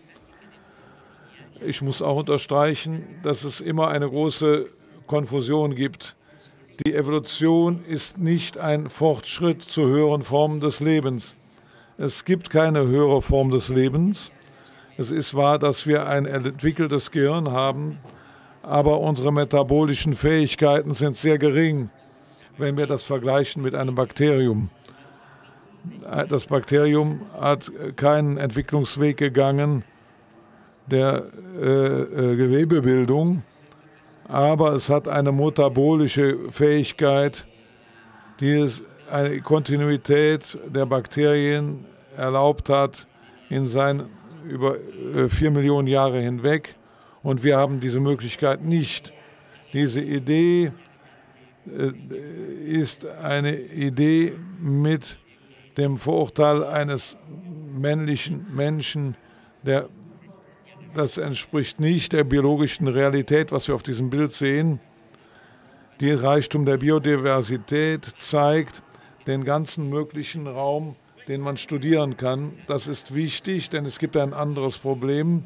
Speaker 2: Ich muss auch unterstreichen, dass es immer eine große Konfusion gibt. Die Evolution ist nicht ein Fortschritt zu höheren Formen des Lebens. Es gibt keine höhere Form des Lebens. Es ist wahr, dass wir ein entwickeltes Gehirn haben, aber unsere metabolischen Fähigkeiten sind sehr gering, wenn wir das vergleichen mit einem Bakterium. Das Bakterium hat keinen Entwicklungsweg gegangen der äh, äh, Gewebebildung, aber es hat eine metabolische Fähigkeit, die es eine Kontinuität der Bakterien erlaubt hat in seinen über äh, vier Millionen Jahre hinweg. Und wir haben diese Möglichkeit nicht. Diese Idee äh, ist eine Idee mit dem Vorurteil eines männlichen Menschen, der das entspricht nicht der biologischen Realität, was wir auf diesem Bild sehen. Der Reichtum der Biodiversität zeigt den ganzen möglichen Raum, den man studieren kann. Das ist wichtig, denn es gibt ein anderes Problem,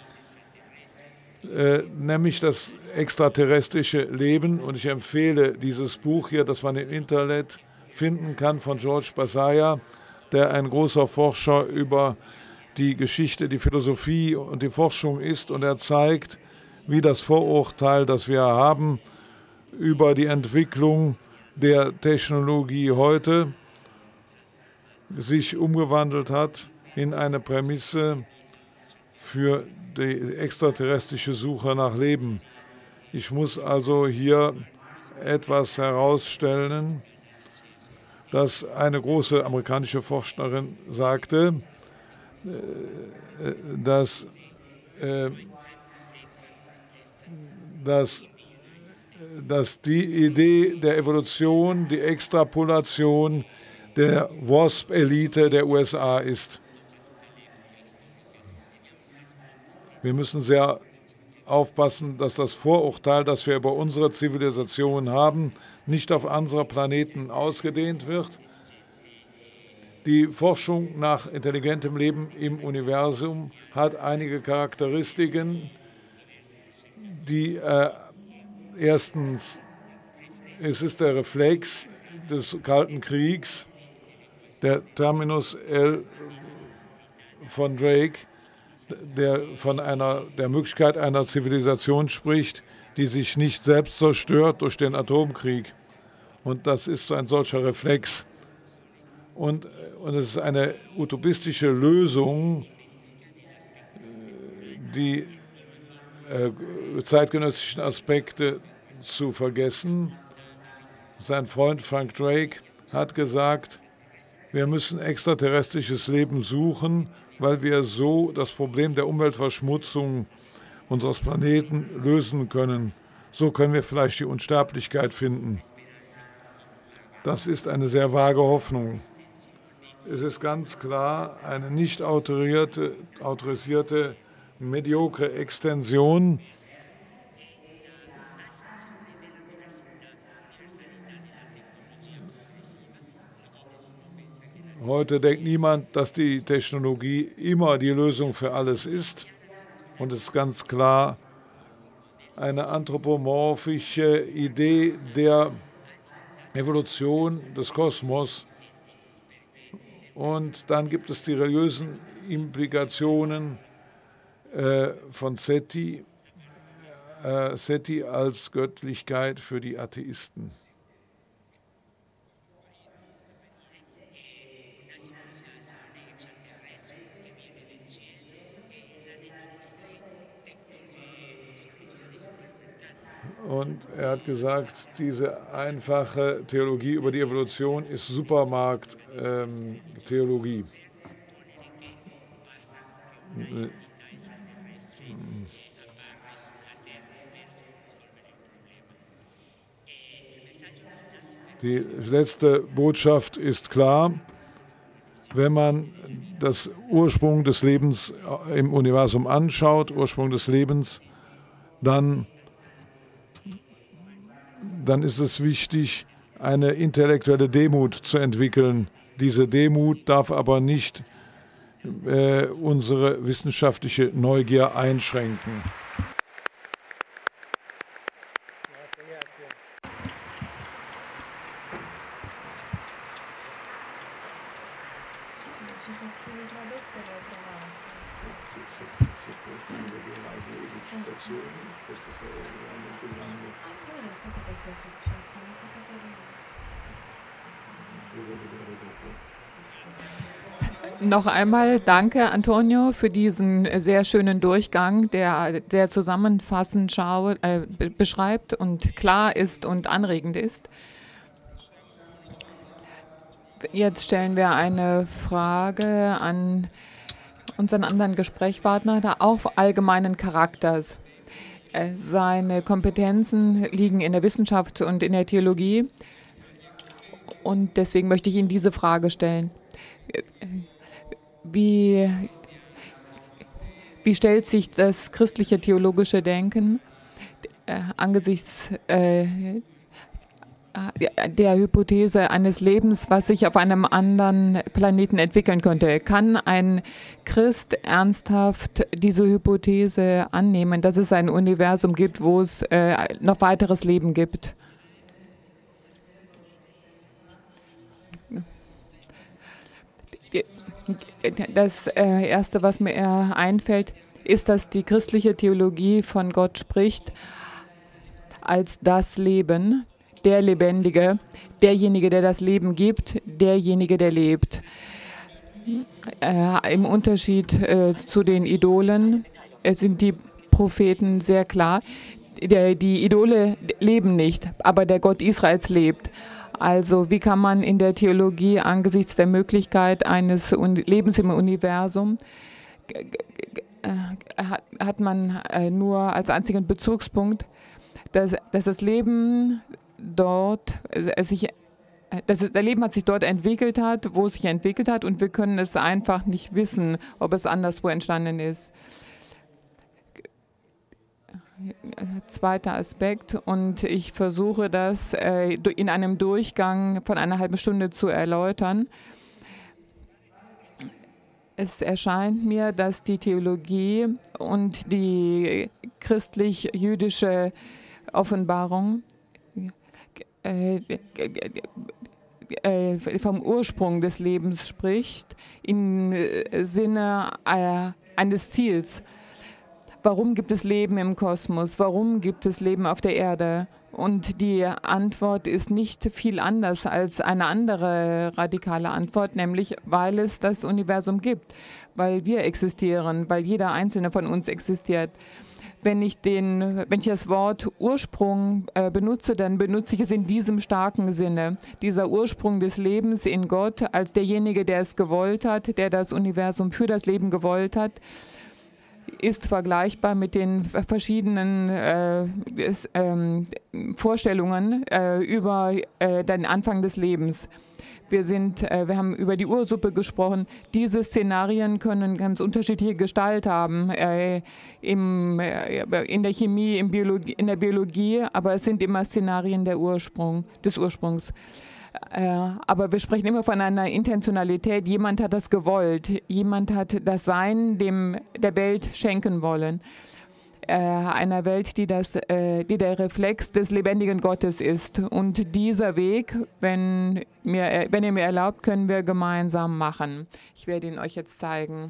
Speaker 2: äh, nämlich das extraterrestrische Leben. Und ich empfehle dieses Buch hier, das man im Internet finden kann, von George Basaya, der ein großer Forscher über die Geschichte, die Philosophie und die Forschung ist, und er zeigt, wie das Vorurteil, das wir haben über die Entwicklung der Technologie heute, sich umgewandelt hat in eine Prämisse für die extraterrestrische Suche nach Leben. Ich muss also hier etwas herausstellen, das eine große amerikanische Forscherin sagte, dass, äh, dass, dass die Idee der Evolution die Extrapolation der W A S P-Elite der U S A ist. Wir müssen sehr aufpassen, dass das Vorurteil, das wir über unsere Zivilisation haben, nicht auf andere Planeten ausgedehnt wird. Die Forschung nach intelligentem Leben im Universum hat einige Charakteristiken, die äh, erstens, es ist der Reflex des Kalten Kriegs, der Terminus L von Drake, der von einer, der Möglichkeit einer Zivilisation spricht, die sich nicht selbst zerstört durch den Atomkrieg. Und das ist so ein solcher Reflex. Und, und es ist eine utopistische Lösung, die äh, zeitgenössischen Aspekte zu vergessen. Sein Freund Frank Drake hat gesagt, wir müssen extraterrestrisches Leben suchen, weil wir so das Problem der Umweltverschmutzung unseres Planeten lösen können. So können wir vielleicht die Unsterblichkeit finden. Das ist eine sehr vage Hoffnung. Es ist ganz klar eine nicht autorisierte, autorisierte, mediokre Extension Heute denkt niemand, dass die Technologie immer die Lösung für alles ist. Und es ist ganz klar eine anthropomorphische Idee der Evolution des Kosmos. Und dann gibt es die religiösen Implikationen äh, von Seti, äh, Seti als Göttlichkeit für die Atheisten. Und er hat gesagt, diese einfache Theologie über die Evolution ist Supermarkt-Theologie. Ähm, die letzte Botschaft ist klar. Wenn man das Ursprung des Lebens im Universum anschaut, Ursprung des Lebens, dann dann ist es wichtig, eine intellektuelle Demut zu entwickeln. Diese Demut darf aber nicht äh, unsere wissenschaftliche Neugier einschränken.
Speaker 1: Noch einmal danke, Antonio, für diesen sehr schönen Durchgang, der, der zusammenfassend schau, äh, beschreibt und klar ist und anregend ist. Jetzt stellen wir eine Frage an unseren anderen Gesprächspartner, der auch allgemeinen Charakters. Seine Kompetenzen liegen in der Wissenschaft und in der Theologie. Und deswegen möchte ich Ihnen diese Frage stellen. Wie, wie stellt sich das christliche theologische Denken äh, angesichts äh, der Hypothese eines Lebens, was sich auf einem anderen Planeten entwickeln könnte? Kann ein Christ ernsthaft diese Hypothese annehmen, dass es ein Universum gibt, wo es äh, noch weiteres Leben gibt? Das äh, Erste, was mir äh, einfällt, ist, dass die christliche Theologie von Gott spricht als das Leben, der Lebendige, derjenige, der das Leben gibt, derjenige, der lebt. Äh, Im Unterschied äh, zu den Idolen äh, sind die Propheten sehr klar. Die, die Idole leben nicht, aber der Gott Israels lebt. Also wie kann man in der Theologie angesichts der Möglichkeit eines Lebens im Universum, hat man nur als einzigen Bezugspunkt, dass, dass das Leben dort sich, dass das Leben hat sich dort entwickelt hat, wo es sich entwickelt hat, und wir können es einfach nicht wissen, ob es anderswo entstanden ist. Zweiter Aspekt, und ich versuche das äh, in einem Durchgang von einer halben Stunde zu erläutern. Es erscheint mir, dass die Theologie und die christlich-jüdische Offenbarung äh, äh, vom Ursprung des Lebens spricht, im Sinne äh, eines Ziels. Warum gibt es Leben im Kosmos? Warum gibt es Leben auf der Erde? Und die Antwort ist nicht viel anders als eine andere radikale Antwort, nämlich weil es das Universum gibt, weil wir existieren, weil jeder einzelne von uns existiert. Wenn ich, den, wenn ich das Wort Ursprung äh, benutze, dann benutze ich es in diesem starken Sinne. Dieser Ursprung des Lebens in Gott als derjenige, der es gewollt hat, der das Universum für das Leben gewollt hat, ist vergleichbar mit den verschiedenen äh, ist, ähm, Vorstellungen äh, über äh, den Anfang des Lebens. Wir, sind, äh, wir haben über die Ursuppe gesprochen. Diese Szenarien können ganz unterschiedliche Gestalt haben, äh, im, äh, in der Chemie, im Biologie, in der Biologie, aber es sind immer Szenarien der Ursprung, des Ursprungs. Äh, aber wir sprechen immer von einer Intentionalität. Jemand hat das gewollt. Jemand hat das Sein dem, der Welt schenken wollen. Äh, einer Welt, die, das, äh, die der Reflex des lebendigen Gottes ist. Und dieser Weg, wenn, mir, wenn ihr mir erlaubt, können wir gemeinsam machen. Ich werde ihn euch jetzt zeigen.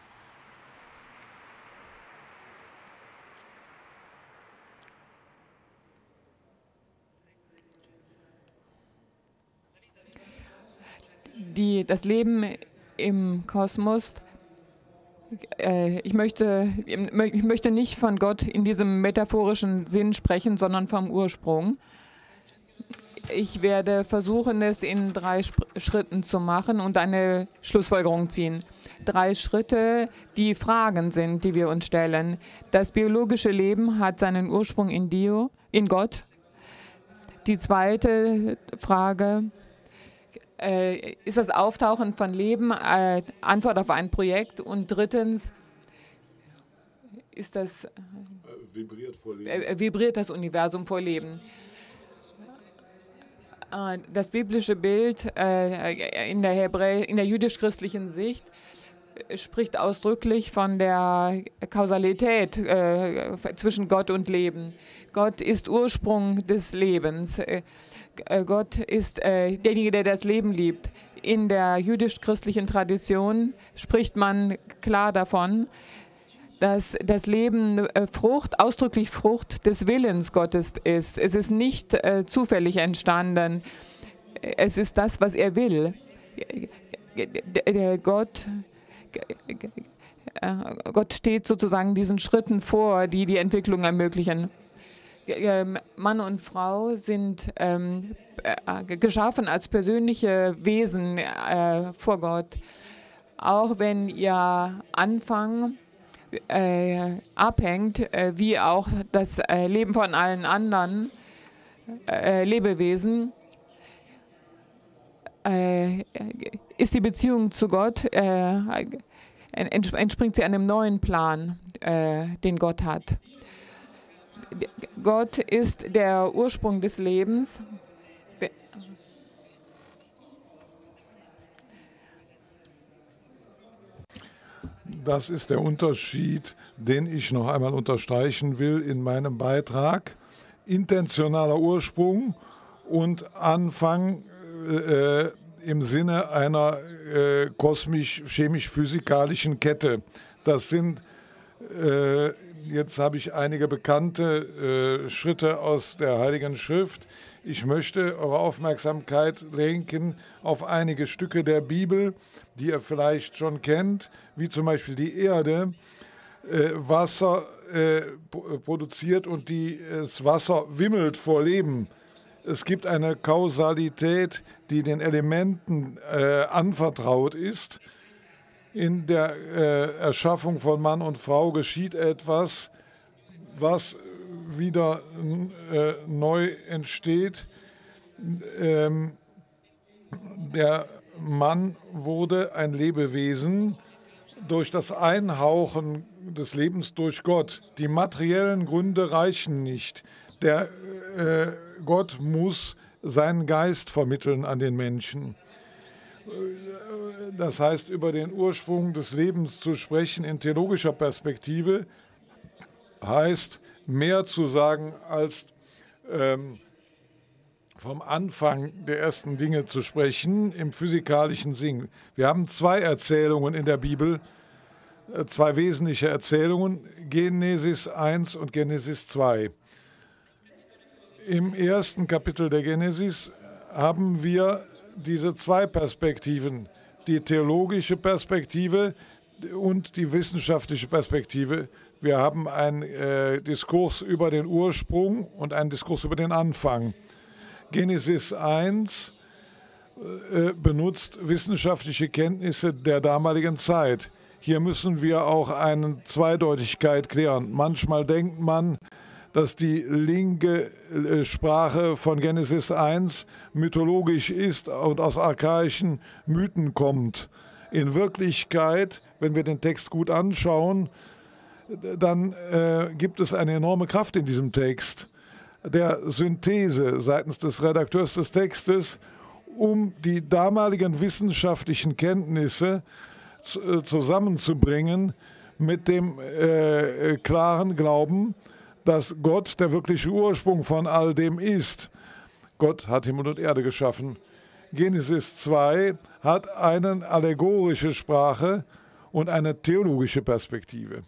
Speaker 1: Die, das Leben im Kosmos, äh, ich, möchte, ich möchte nicht von Gott in diesem metaphorischen Sinn sprechen, sondern vom Ursprung. Ich werde versuchen, es in drei Sp- Schritten zu machen und eine Schlussfolgerung ziehen. Drei Schritte, die Fragen sind, die wir uns stellen. Das biologische Leben hat seinen Ursprung in Dio, in Gott. Die zweite Frage: Äh, ist das Auftauchen von Leben äh, Antwort auf ein Projekt? Und drittens, ist das, äh,
Speaker 2: vibriert vor Leben.
Speaker 1: Äh, vibriert das Universum vor Leben? Äh, das biblische Bild äh, in der, Hebräi- in der jüdisch-christlichen Sicht spricht ausdrücklich von der Kausalität äh, zwischen Gott und Leben. Gott ist Ursprung des Lebens. Äh, Gott ist äh, derjenige, der das Leben liebt. In der jüdisch-christlichen Tradition spricht man klar davon, dass das Leben äh, Frucht, ausdrücklich Frucht des Willens Gottes ist. Es ist nicht äh, zufällig entstanden. Es ist das, was er will. Gott, Gott steht sozusagen diesen Schritten vor, die die Entwicklung ermöglichen. Mann und Frau sind ähm, äh, geschaffen als persönliche Wesen äh, vor Gott. Auch wenn ihr Anfang äh, abhängt, äh, wie auch das äh, Leben von allen anderen äh, Lebewesen, äh, ist die Beziehung zu Gott, äh, entspringt sie einem neuen Plan, äh, den Gott hat. Gott ist der Ursprung des Lebens.
Speaker 2: Das ist der Unterschied, den ich noch einmal unterstreichen will in meinem Beitrag. Intentionaler Ursprung und Anfang äh, im Sinne einer äh, kosmisch-chemisch-physikalischen Kette. Das sind äh, Jetzt habe ich einige bekannte äh, Schritte aus der Heiligen Schrift. Ich möchte eure Aufmerksamkeit lenken auf einige Stücke der Bibel, die ihr vielleicht schon kennt, wie zum Beispiel die Erde äh, Wasser äh, produziert und die, das Wasser wimmelt vor Leben. Es gibt eine Kausalität, die den Elementen äh, anvertraut ist. In der äh, Erschaffung von Mann und Frau geschieht etwas, was wieder äh, neu entsteht. Ähm, der Mann wurde ein Lebewesen durch das Einhauchen des Lebens durch Gott. Die materiellen Gründe reichen nicht. Der äh, Gott muss seinen Geist vermitteln an den Menschen. Das heißt, über den Ursprung des Lebens zu sprechen in theologischer Perspektive, heißt, mehr zu sagen als ähm, vom Anfang der ersten Dinge zu sprechen im physikalischen Sinn. Wir haben zwei Erzählungen in der Bibel, äh, zwei wesentliche Erzählungen, Genesis eins und Genesis zwei. Im ersten Kapitel der Genesis haben wir diese zwei Perspektiven, die theologische Perspektive und die wissenschaftliche Perspektive. Wir haben einen äh, Diskurs über den Ursprung und einen Diskurs über den Anfang. Genesis eins äh, benutzt wissenschaftliche Kenntnisse der damaligen Zeit. Hier müssen wir auch eine Zweideutigkeit klären. Manchmal denkt man, dass die linke äh, Sprache von Genesis eins mythologisch ist und aus archaischen Mythen kommt. In Wirklichkeit, wenn wir den Text gut anschauen, dann äh, gibt es eine enorme Kraft in diesem Text, der Synthese seitens des Redakteurs des Textes, um die damaligen wissenschaftlichen Kenntnisse zu, äh, zusammenzubringen mit dem äh, klaren Glauben, dass Gott der wirkliche Ursprung von all dem ist. Gott hat Himmel und Erde geschaffen. Genesis zwei hat eine allegorische Sprache und eine theologische Perspektive.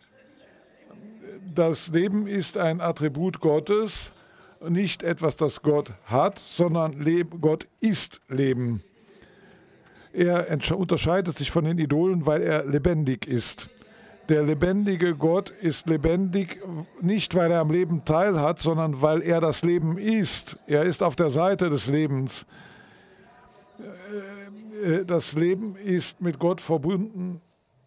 Speaker 2: Das Leben ist ein Attribut Gottes, nicht etwas, das Gott hat, sondern Leben, Gott ist Leben. Er unterscheidet sich von den Idolen, weil er lebendig ist. Der lebendige Gott ist lebendig, nicht weil er am Leben teilhat, sondern weil er das Leben ist. Er ist auf der Seite des Lebens. Das Leben ist mit Gott verbunden.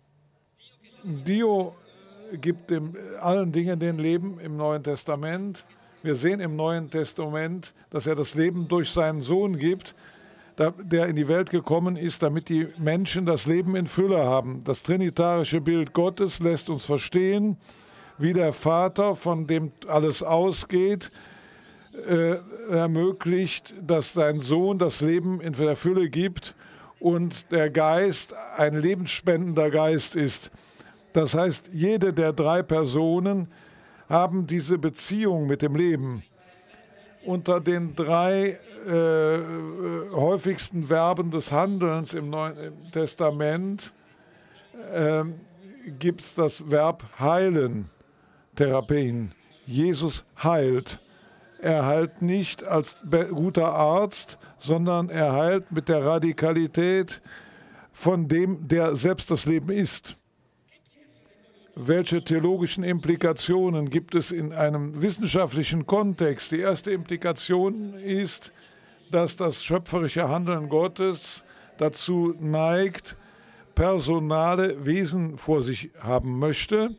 Speaker 2: Dio gibt dem, allen Dingen den Leben im Neuen Testament. Wir sehen im Neuen Testament, dass er das Leben durch seinen Sohn gibt, der in die Welt gekommen ist, damit die Menschen das Leben in Fülle haben. Das trinitarische Bild Gottes lässt uns verstehen, wie der Vater, von dem alles ausgeht, äh, ermöglicht, dass sein Sohn das Leben in der Fülle gibt und der Geist ein lebensspendender Geist ist. Das heißt, jede der drei Personen haben diese Beziehung mit dem Leben. Unter den drei äh, häufigsten Verben des Handelns im Neuen Testament äh, gibt es das Verb heilen, Therapien. Jesus heilt. Er heilt nicht als guter Arzt, sondern er heilt mit der Radikalität von dem, der selbst das Leben ist. Welche theologischen Implikationen gibt es in einem wissenschaftlichen Kontext? Die erste Implikation ist, dass das schöpferische Handeln Gottes dazu neigt, personale Wesen vor sich haben möchte.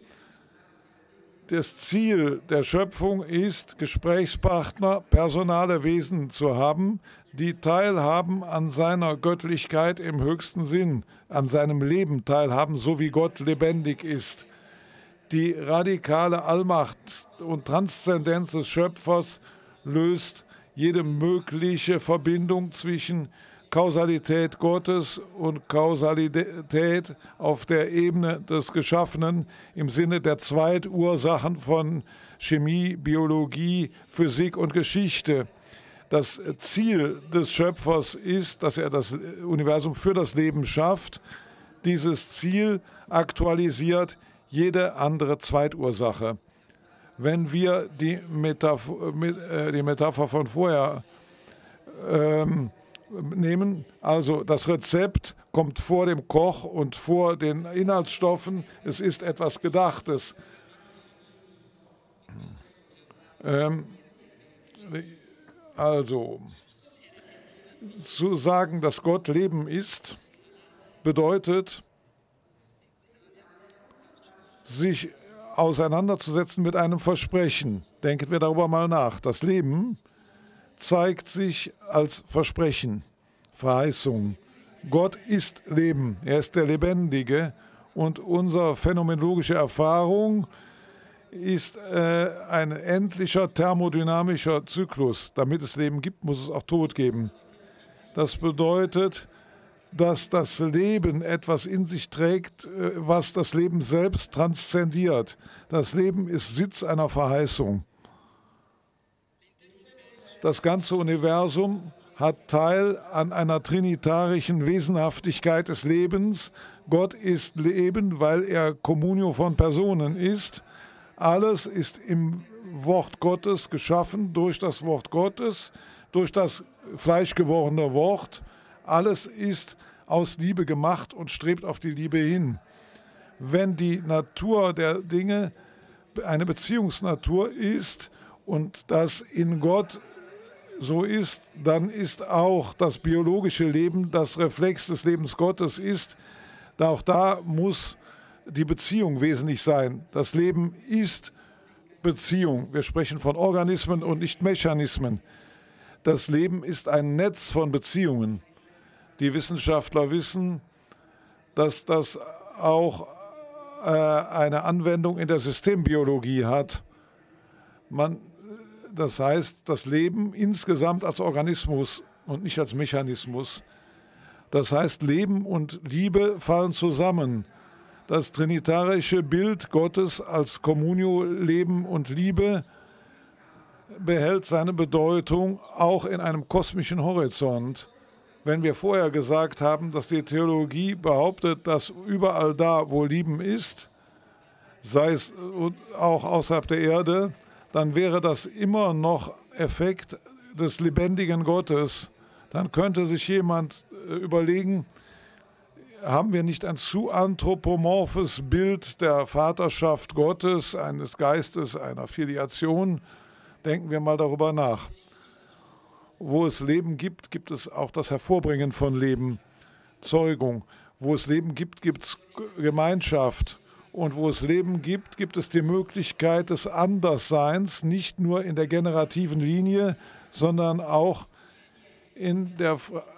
Speaker 2: Das Ziel der Schöpfung ist, Gesprächspartner, personale Wesen zu haben, die teilhaben an seiner Göttlichkeit im höchsten Sinn, an seinem Leben teilhaben, so wie Gott lebendig ist. Die radikale Allmacht und Transzendenz des Schöpfers löst jede mögliche Verbindung zwischen Kausalität Gottes und Kausalität auf der Ebene des Geschaffenen im Sinne der Zweitursachen von Chemie, Biologie, Physik und Geschichte. Das Ziel des Schöpfers ist, dass er das Universum für das Leben schafft. Dieses Ziel aktualisiert jede andere Zweitursache. Wenn wir die Metapher, die Metapher von vorher ähm, nehmen, also das Rezept kommt vor dem Koch und vor den Inhaltsstoffen, es ist etwas Gedachtes. Ähm, also, zu sagen, dass Gott Leben ist, bedeutet, sich auseinanderzusetzen mit einem Versprechen. Denken wir darüber mal nach. Das Leben zeigt sich als Versprechen, Verheißung. Gott ist Leben, er ist der Lebendige und unsere phänomenologische Erfahrung ist äh, ein endlicher thermodynamischer Zyklus. Damit es Leben gibt, muss es auch Tod geben. Das bedeutet, dass das Leben etwas in sich trägt, was das Leben selbst transzendiert. Das Leben ist Sitz einer Verheißung. Das ganze Universum hat Teil an einer trinitarischen Wesenhaftigkeit des Lebens. Gott ist Leben, weil er Communio von Personen ist. Alles ist im Wort Gottes geschaffen, durch das Wort Gottes, durch das fleischgewordene Wort. Alles ist aus Liebe gemacht und strebt auf die Liebe hin. Wenn die Natur der Dinge eine Beziehungsnatur ist und das in Gott so ist, dann ist auch das biologische Leben das Reflex des Lebens Gottes ist. Auch da muss die Beziehung wesentlich sein. Das Leben ist Beziehung. Wir sprechen von Organismen und nicht Mechanismen. Das Leben ist ein Netz von Beziehungen. Die Wissenschaftler wissen, dass das auch äh, eine Anwendung in der Systembiologie hat. Man, das heißt, das Leben insgesamt als Organismus und nicht als Mechanismus. Das heißt, Leben und Liebe fallen zusammen. Das trinitarische Bild Gottes als Communio, Leben und Liebe behält seine Bedeutung auch in einem kosmischen Horizont. Wenn wir vorher gesagt haben, dass die Theologie behauptet, dass überall da, wo Lieben ist, sei es auch außerhalb der Erde, dann wäre das immer noch Effekt des lebendigen Gottes. Dann könnte sich jemand überlegen, haben wir nicht ein zu anthropomorphes Bild der Vaterschaft Gottes, eines Geistes, einer Filiation? Denken wir mal darüber nach. Wo es Leben gibt, gibt es auch das Hervorbringen von Leben, Zeugung. Wo es Leben gibt, gibt es Gemeinschaft. Und wo es Leben gibt, gibt es die Möglichkeit des Andersseins, nicht nur in der generativen Linie, sondern auch in der,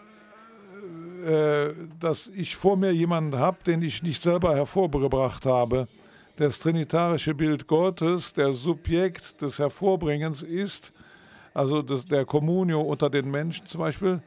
Speaker 2: äh, dass ich vor mir jemanden habe, den ich nicht selber hervorgebracht habe. Das trinitarische Bild Gottes, der Subjekt des Hervorbringens ist, also das, der Communio unter den Menschen zum Beispiel,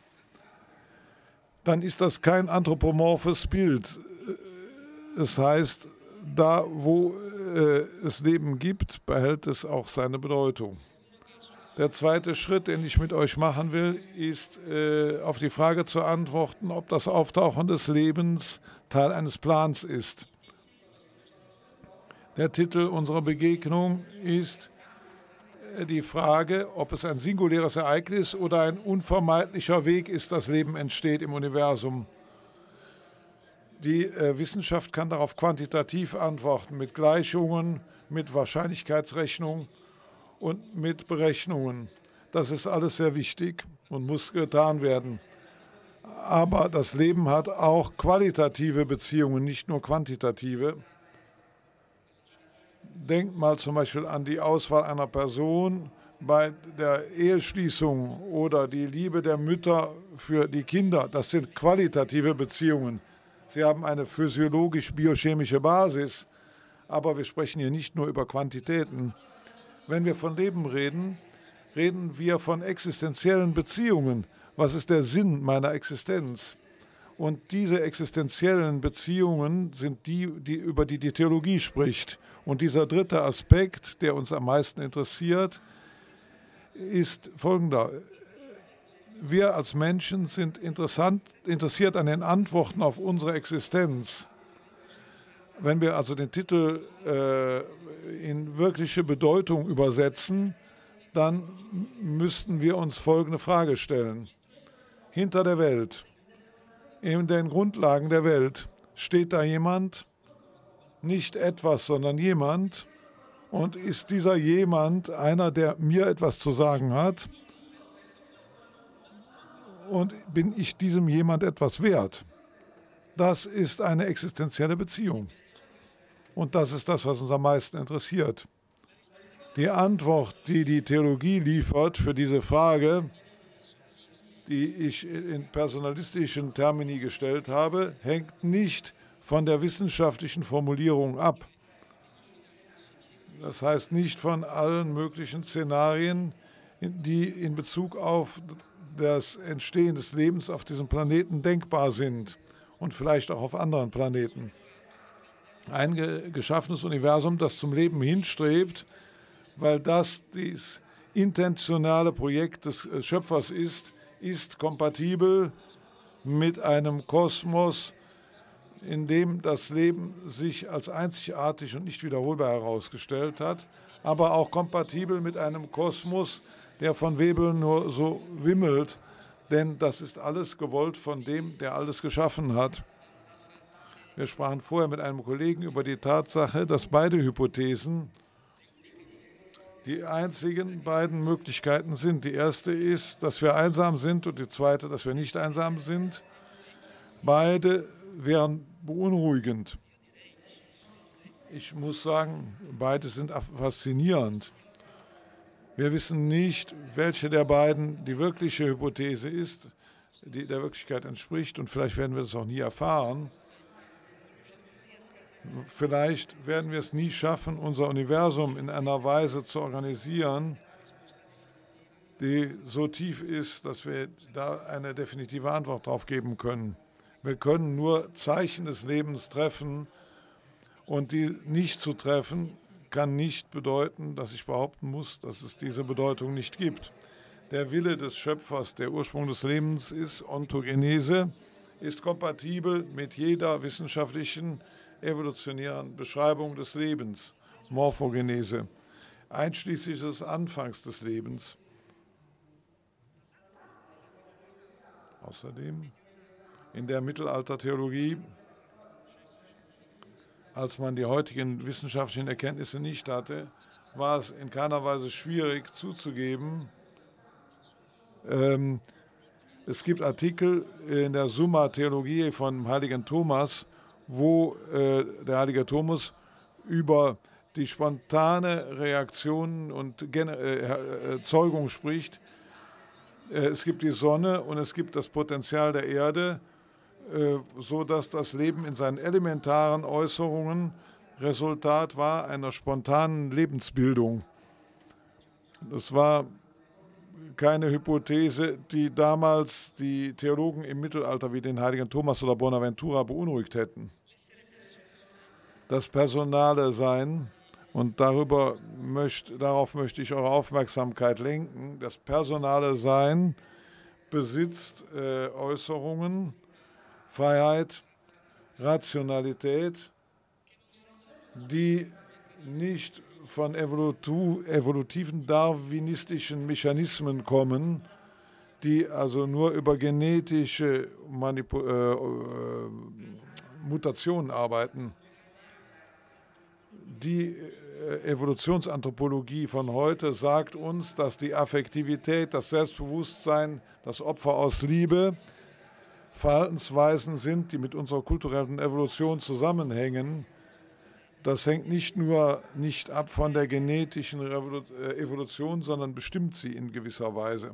Speaker 2: dann ist das kein anthropomorphes Bild. Das heißt, da wo äh, es Leben gibt, behält es auch seine Bedeutung. Der zweite Schritt, den ich mit euch machen will, ist äh, auf die Frage zu antworten, ob das Auftauchen des Lebens Teil eines Plans ist. Der Titel unserer Begegnung ist die Frage, ob es ein singuläres Ereignis oder ein unvermeidlicher Weg ist, dass Leben entsteht im Universum. Die äh, Wissenschaft kann darauf quantitativ antworten, mit Gleichungen, mit Wahrscheinlichkeitsrechnung und mit Berechnungen. Das ist alles sehr wichtig und muss getan werden. Aber das Leben hat auch qualitative Beziehungen, nicht nur quantitative. Denkt mal zum Beispiel an die Auswahl einer Person bei der Eheschließung oder die Liebe der Mütter für die Kinder. Das sind qualitative Beziehungen. Sie haben eine physiologisch-biochemische Basis, aber wir sprechen hier nicht nur über Quantitäten. Wenn wir von Leben reden, reden wir von existenziellen Beziehungen. Was ist der Sinn meiner Existenz? Und diese existenziellen Beziehungen sind die, die, über die die Theologie spricht. Und dieser dritte Aspekt, der uns am meisten interessiert, ist folgender. Wir als Menschen sind interessant, interessiert an den Antworten auf unsere Existenz. Wenn wir also den Titel äh, in wirkliche Bedeutung übersetzen, dann müssten wir uns folgende Frage stellen. Hinter der Welt, in den Grundlagen der Welt, steht da jemand, nicht etwas, sondern jemand, und ist dieser jemand einer, der mir etwas zu sagen hat, und bin ich diesem jemand etwas wert? Das ist eine existenzielle Beziehung. Und das ist das, was uns am meisten interessiert. Die Antwort, die die Theologie liefert für diese Frage, die ich in personalistischen Termini gestellt habe, hängt nicht von der wissenschaftlichen Formulierung ab. Das heißt nicht von allen möglichen Szenarien, die in Bezug auf das Entstehen des Lebens auf diesem Planeten denkbar sind und vielleicht auch auf anderen Planeten. Ein ge geschaffenes Universum, das zum Leben hinstrebt, weil das das intentionale Projekt des Schöpfers ist, ist kompatibel mit einem Kosmos, in dem das Leben sich als einzigartig und nicht wiederholbar herausgestellt hat, aber auch kompatibel mit einem Kosmos, der von Webel nur so wimmelt, denn das ist alles gewollt von dem, der alles geschaffen hat. Wir sprachen vorher mit einem Kollegen über die Tatsache, dass beide Hypothesen die einzigen beiden Möglichkeiten sind. Die erste ist, dass wir einsam sind und die zweite, dass wir nicht einsam sind. Beide wären beunruhigend. Ich muss sagen, beide sind faszinierend. Wir wissen nicht, welche der beiden die wirkliche Hypothese ist, die der Wirklichkeit entspricht, und vielleicht werden wir das auch nie erfahren. Vielleicht werden wir es nie schaffen, unser Universum in einer Weise zu organisieren, die so tief ist, dass wir da eine definitive Antwort drauf geben können. Wir können nur Zeichen des Lebens treffen, und die nicht zu treffen, kann nicht bedeuten, dass ich behaupten muss, dass es diese Bedeutung nicht gibt. Der Wille des Schöpfers, der Ursprung des Lebens ist, Ontogenese, ist kompatibel mit jeder wissenschaftlichen, evolutionären Beschreibung des Lebens, Morphogenese, einschließlich des Anfangs des Lebens. Außerdem in der Mittelaltertheologie, als man die heutigen wissenschaftlichen Erkenntnisse nicht hatte, war es in keiner Weise schwierig zuzugeben. Ähm, es gibt Artikel in der Summa Theologiae von heiligen Thomas, wo äh, der heilige Thomas über die spontane Reaktion und Gen äh, Erzeugung spricht. Äh, es gibt die Sonne und es gibt das Potenzial der Erde, äh, so dass das Leben in seinen elementaren Äußerungen Resultat war einer spontanen Lebensbildung. Das war keine Hypothese, die damals die Theologen im Mittelalter wie den heiligen Thomas oder Bonaventura beunruhigt hätten. Das personale Sein, und darüber möcht, darauf möchte ich eure Aufmerksamkeit lenken, das personale Sein besitzt äh, Äußerungen, Freiheit, Rationalität, die nicht von evolutu, evolutiven darwinistischen Mechanismen kommen, die also nur über genetische Manipu äh, äh, Mutationen arbeiten. Die Evolutionsanthropologie von heute sagt uns, dass die Affektivität, das Selbstbewusstsein, das Opfer aus Liebe Verhaltensweisen sind, die mit unserer kulturellen Evolution zusammenhängen. Das hängt nicht nur nicht ab von der genetischen Evolution, sondern bestimmt sie in gewisser Weise.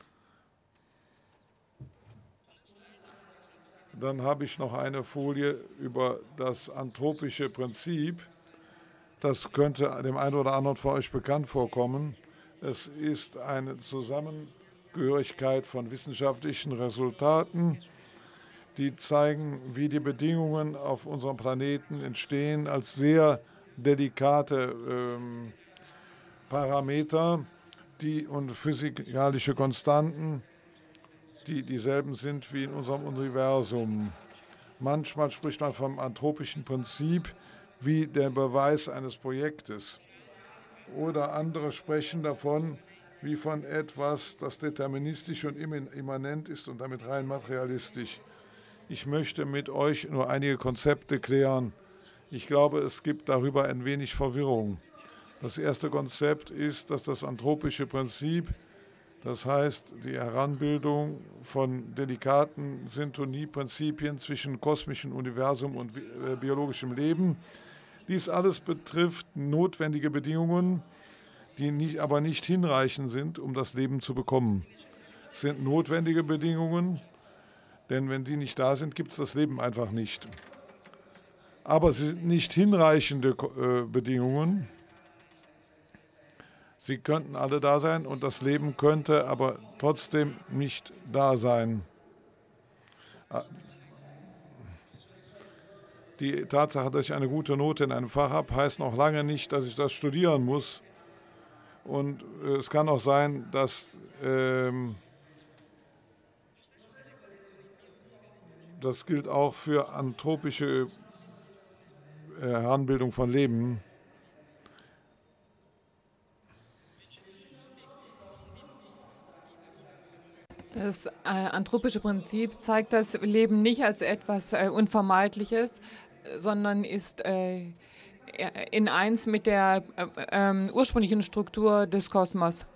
Speaker 2: Dann habe ich noch eine Folie über das anthropische Prinzip. Das könnte dem einen oder anderen von euch bekannt vorkommen. Es ist eine Zusammengehörigkeit von wissenschaftlichen Resultaten, die zeigen, wie die Bedingungen auf unserem Planeten entstehen, als sehr delikate ähm, Parameter die, und physikalische Konstanten, die dieselben sind wie in unserem Universum. Manchmal spricht man vom anthropischen Prinzip wie der Beweis eines Projektes. Oder andere sprechen davon wie von etwas, das deterministisch und immanent ist und damit rein materialistisch. Ich möchte mit euch nur einige Konzepte klären. Ich glaube, es gibt darüber ein wenig Verwirrung. Das erste Konzept ist, dass das anthropische Prinzip, das heißt die Heranbildung von delikaten Syntonieprinzipien zwischen kosmischem Universum und biologischem Leben, dies alles betrifft notwendige Bedingungen, die nicht, aber nicht hinreichend sind, um das Leben zu bekommen. Es sind notwendige Bedingungen, denn wenn die nicht da sind, gibt es das Leben einfach nicht. Aber sie sind nicht hinreichende äh, Bedingungen. Sie könnten alle da sein und das Leben könnte aber trotzdem nicht da sein. Die Tatsache, dass ich eine gute Note in einem Fach habe, heißt noch lange nicht, dass ich das studieren muss. Und äh, es kann auch sein, dass ähm, das gilt auch für anthropische äh, Heranbildung von Leben.
Speaker 1: Das äh, anthropische Prinzip zeigt das Leben nicht als etwas äh, Unvermeidliches, sondern ist äh, in eins mit der äh, äh, ursprünglichen Struktur des Kosmos.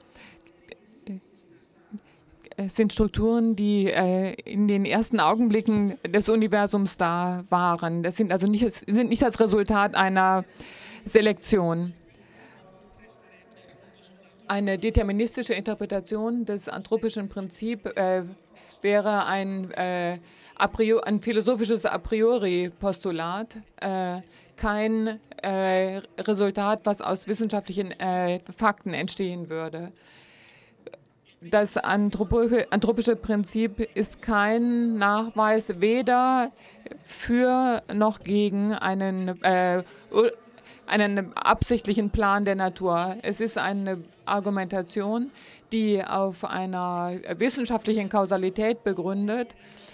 Speaker 1: Es sind Strukturen, die äh, in den ersten Augenblicken des Universums da waren. Das sind also nicht, sind nicht das Resultat einer Selektion. Eine deterministische Interpretation des anthropischen Prinzips äh, wäre ein, äh, a priori, ein philosophisches A priori-Postulat, äh, kein äh, Resultat, was aus wissenschaftlichen äh, Fakten entstehen würde. Das anthropische Prinzip ist kein Nachweis weder für noch gegen einen äh, einen absichtlichen Plan der Natur. Es ist eine Argumentation, die auf einer wissenschaftlichen Kausalität begründet,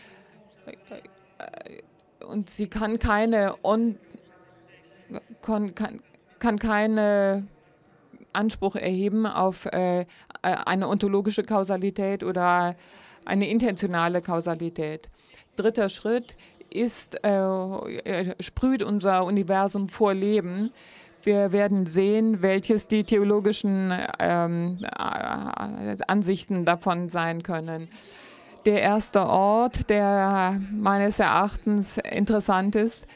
Speaker 1: und sie kann keine, on, kann, kann keine Anspruch erheben auf äh, eine ontologische Kausalität oder eine intentionale Kausalität. Dritter Schritt ist, äh, sprüht unser Universum vor Leben. Wir werden sehen, welches die theologischen ähm, äh, Ansichten davon sein können. Der erste Ort, der meines Erachtens interessant ist,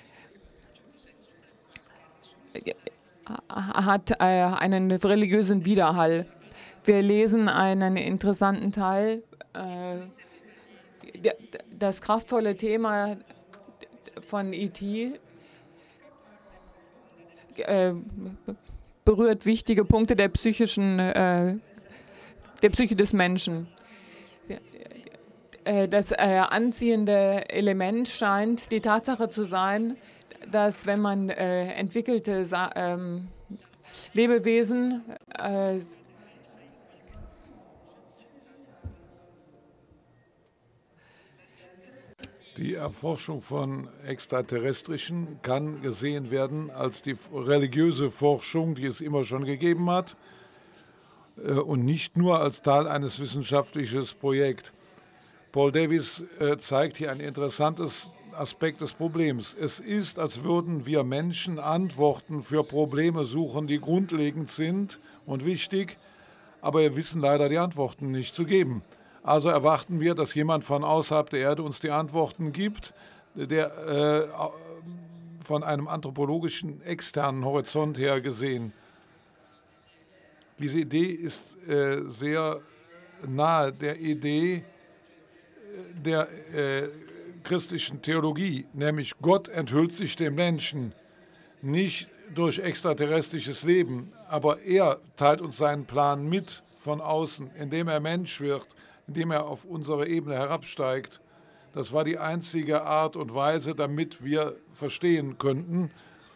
Speaker 1: hat äh, einen religiösen Widerhall. Wir lesen einen interessanten Teil. Äh, das kraftvolle Thema von E T äh, berührt wichtige Punkte der psychischen, äh, der Psyche des Menschen. Äh, das äh, anziehende Element scheint die Tatsache zu sein, dass wenn man äh, entwickelte Sa ähm, Lebewesen äh,
Speaker 2: Die Erforschung von Extraterrestrischen kann gesehen werden als die religiöse Forschung, die es immer schon gegeben hat, und nicht nur als Teil eines wissenschaftlichen Projekts. Paul Davies zeigt hier ein interessantes Aspekt des Problems. Es ist, als würden wir Menschen Antworten für Probleme suchen, die grundlegend sind und wichtig, aber wir wissen leider die Antworten nicht zu geben. Also erwarten wir, dass jemand von außerhalb der Erde uns die Antworten gibt, der äh, von einem anthropologischen externen Horizont her gesehen. Diese Idee ist äh, sehr nahe der Idee der äh, christlichen Theologie, nämlich Gott enthüllt sich dem Menschen nicht durch extraterrestrisches Leben, aber er teilt uns seinen Plan mit von außen, indem er Mensch wird, indem er auf unsere Ebene herabsteigt. Das war die einzige Art und Weise, damit wir verstehen könnten,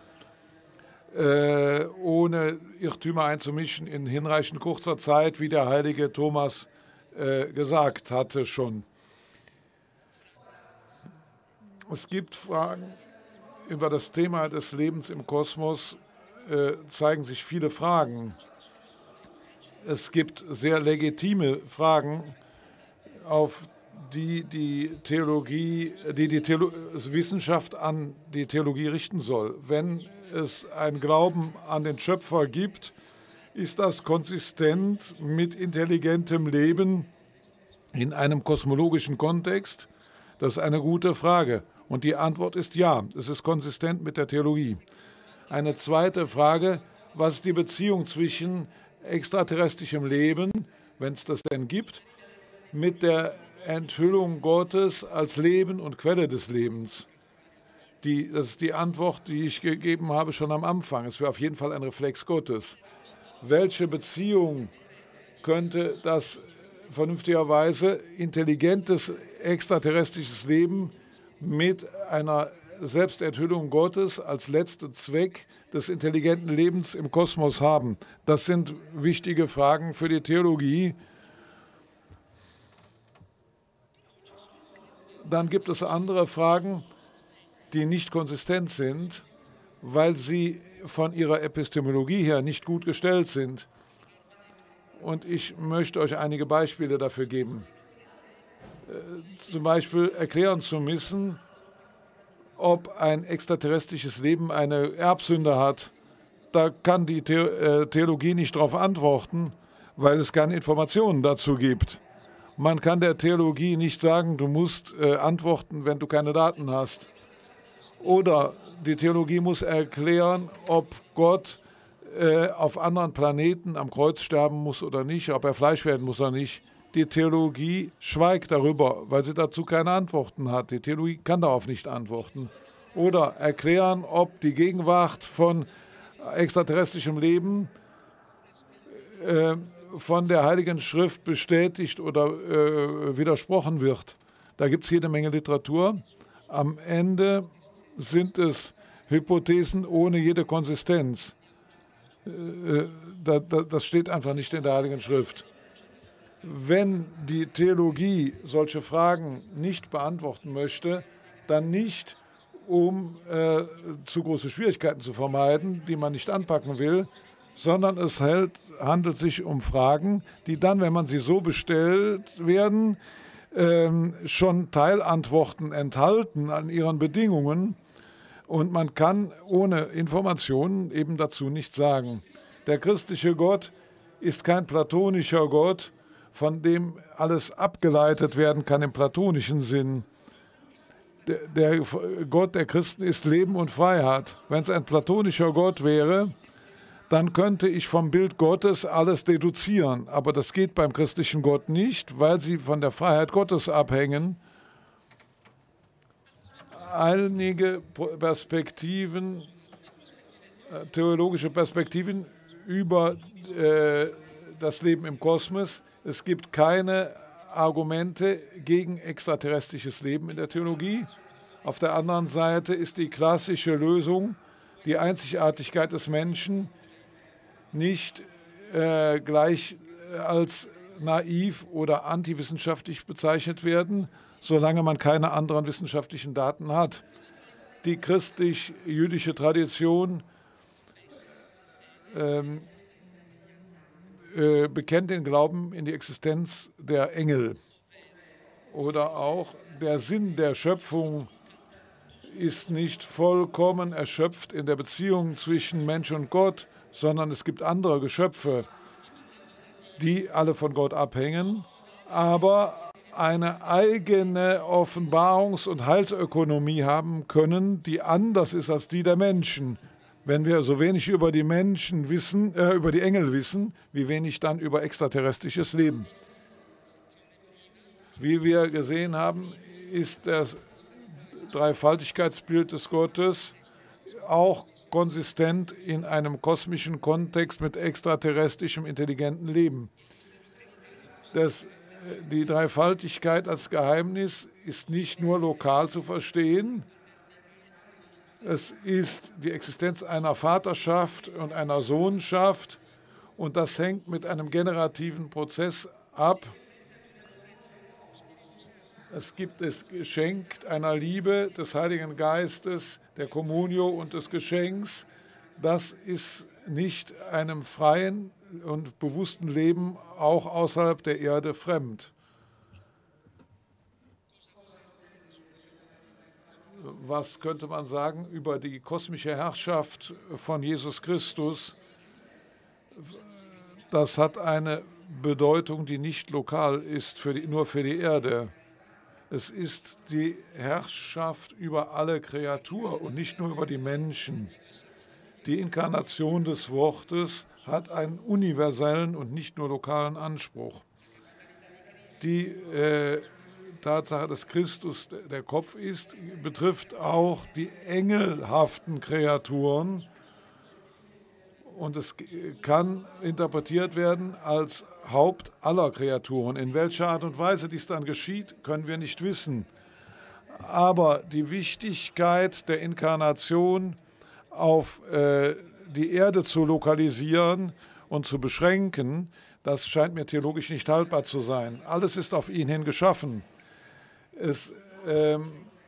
Speaker 2: äh, ohne Irrtümer einzumischen, in hinreichend kurzer Zeit, wie der heilige Thomas äh, gesagt hatte schon. Es gibt Fragen über das Thema des Lebens im Kosmos, äh, zeigen sich viele Fragen. Es gibt sehr legitime Fragen, auf die die Theologie, die die Theolo- Wissenschaft an die Theologie richten soll. Wenn es einen Glauben an den Schöpfer gibt, ist das konsistent mit intelligentem Leben in einem kosmologischen Kontext? Das ist eine gute Frage. Und die Antwort ist ja, es ist konsistent mit der Theologie. Eine zweite Frage, was ist die Beziehung zwischen extraterrestrischem Leben, wenn es das denn gibt, mit der Enthüllung Gottes als Leben und Quelle des Lebens? Die, das ist die Antwort, die ich gegeben habe schon am Anfang. Es wäre auf jeden Fall ein Reflex Gottes. welche Beziehung könnte das vernünftigerweise intelligentes extraterrestrisches Leben mit einer Selbstenthüllung Gottes als letzten Zweck des intelligenten Lebens im Kosmos haben? Das sind wichtige Fragen für die Theologie. Dann gibt es andere Fragen, die nicht konsistent sind, weil sie von ihrer Epistemologie her nicht gut gestellt sind. Und ich möchte euch einige Beispiele dafür geben. Äh, zum Beispiel erklären zu müssen, ob ein extraterrestrisches Leben eine Erbsünde hat. Da kann die The äh, Theologie nicht darauf antworten, weil es keine Informationen dazu gibt. Man kann der Theologie nicht sagen, du musst äh, antworten, wenn du keine Daten hast. Oder die Theologie muss erklären, ob Gott äh, auf anderen Planeten am Kreuz sterben muss oder nicht, ob er Fleisch werden muss oder nicht. Die Theologie schweigt darüber, weil sie dazu keine Antworten hat. Die Theologie kann darauf nicht antworten. Oder erklären, ob die Gegenwart von extraterrestrischem Leben äh, von der Heiligen Schrift bestätigt oder äh, widersprochen wird. Da gibt es jede Menge Literatur. Am Ende sind es Hypothesen ohne jede Konsistenz. Äh, da, da, das steht einfach nicht in der Heiligen Schrift. Wenn die Theologie solche Fragen nicht beantworten möchte, dann nicht, um äh, zu große Schwierigkeiten zu vermeiden, die man nicht anpacken will, sondern es hält, handelt sich um Fragen, die dann, wenn man sie so bestellt werden, ähm, schon Teilantworten enthalten an ihren Bedingungen. Und man kann ohne Informationen eben dazu nichts sagen. Der christliche Gott ist kein platonischer Gott, von dem alles abgeleitet werden kann im platonischen Sinn. Der, der Gott der Christen ist Leben und Freiheit. Wenn es ein platonischer Gott wäre, dann könnte ich vom Bild Gottes alles deduzieren. Aber das geht beim christlichen Gott nicht, weil sie von der Freiheit Gottes abhängen. Einige Perspektiven, theologische Perspektiven über äh, das Leben im Kosmos. Es gibt keine Argumente gegen extraterrestrisches Leben in der Theologie. Auf der anderen Seite ist die klassische Lösung, die Einzigartigkeit des Menschen, nicht äh, gleich als naiv oder antiwissenschaftlich bezeichnet werden, solange man keine anderen wissenschaftlichen Daten hat. Die christlich-jüdische Tradition ähm, äh, bekennt den Glauben in die Existenz der Engel. Oder auch der Sinn der Schöpfung ist nicht vollkommen erschöpft in der Beziehung zwischen Mensch und Gott, sondern es gibt andere Geschöpfe, die alle von Gott abhängen, aber eine eigene Offenbarungs- und Heilsökonomie haben können, die anders ist als die der Menschen. Wenn wir so wenig über die Menschen wissen, äh, über die Engel wissen, wie wenig dann über extraterrestrisches Leben. Wie wir gesehen haben, ist das Dreifaltigkeitsbild des Gottes auch konsistent in einem kosmischen Kontext mit extraterrestrischem intelligentem Leben. Das, die Dreifaltigkeit als Geheimnis ist nicht nur lokal zu verstehen, es ist die Existenz einer Vaterschaft und einer Sohnschaft und das hängt mit einem generativen Prozess ab. Es gibt das Geschenk einer Liebe des Heiligen Geistes, der Communio und des Geschenks. Das ist nicht einem freien und bewussten Leben auch außerhalb der Erde fremd. Was könnte man sagen über die kosmische Herrschaft von Jesus Christus? Das hat eine Bedeutung, die nicht lokal ist, für die, nur für die Erde. Es ist die Herrschaft über alle Kreaturen und nicht nur über die Menschen. Die Inkarnation des Wortes hat einen universellen und nicht nur lokalen Anspruch. Die äh, Tatsache, dass Christus der Kopf ist, betrifft auch die engelhaften Kreaturen und es kann interpretiert werden als Haupt aller Kreaturen. In welcher Art und Weise dies dann geschieht, können wir nicht wissen. Aber die Wichtigkeit der Inkarnation auf äh, die Erde zu lokalisieren und zu beschränken, das scheint mir theologisch nicht haltbar zu sein. Alles ist auf ihn hin geschaffen. Es, ähm,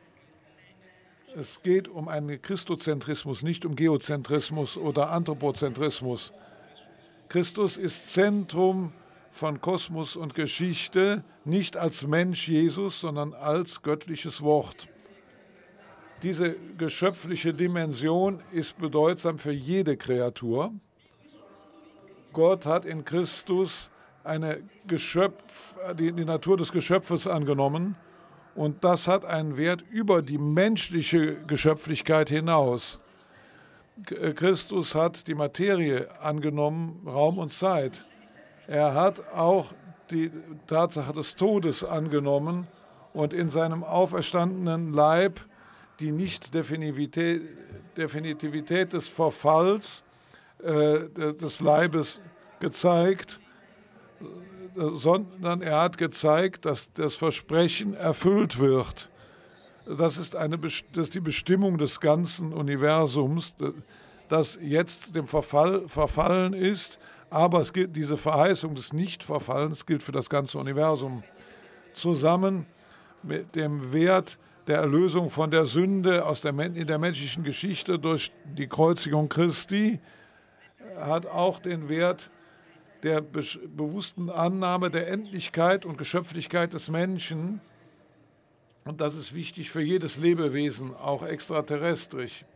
Speaker 2: es geht um einen Christozentrismus, nicht um Geozentrismus oder Anthropozentrismus. Christus ist Zentrum von Kosmos und Geschichte, nicht als Mensch Jesus, sondern als göttliches Wort. Diese geschöpfliche Dimension ist bedeutsam für jede Kreatur. Gott hat in Christus eine Geschöpf, die, die Natur des Geschöpfes angenommen und das hat einen Wert über die menschliche Geschöpflichkeit hinaus. Christus hat die Materie angenommen, Raum und Zeit. Er hat auch die Tatsache des Todes angenommen und in seinem auferstandenen Leib die Nicht-Definitivität Definitivität des Verfalls äh, des Leibes gezeigt, sondern er hat gezeigt, dass das Versprechen erfüllt wird. Das ist, eine, das ist die Bestimmung des ganzen Universums, das jetzt dem Verfall verfallen ist, aber es gilt, diese Verheißung des Nichtverfallens gilt für das ganze Universum. Zusammen mit dem Wert der Erlösung von der Sünde aus der, in der menschlichen Geschichte durch die Kreuzigung Christi hat auch den Wert der be bewussten Annahme der Endlichkeit und Geschöpflichkeit des Menschen. Und das ist wichtig für jedes Lebewesen, auch extraterrestrisch.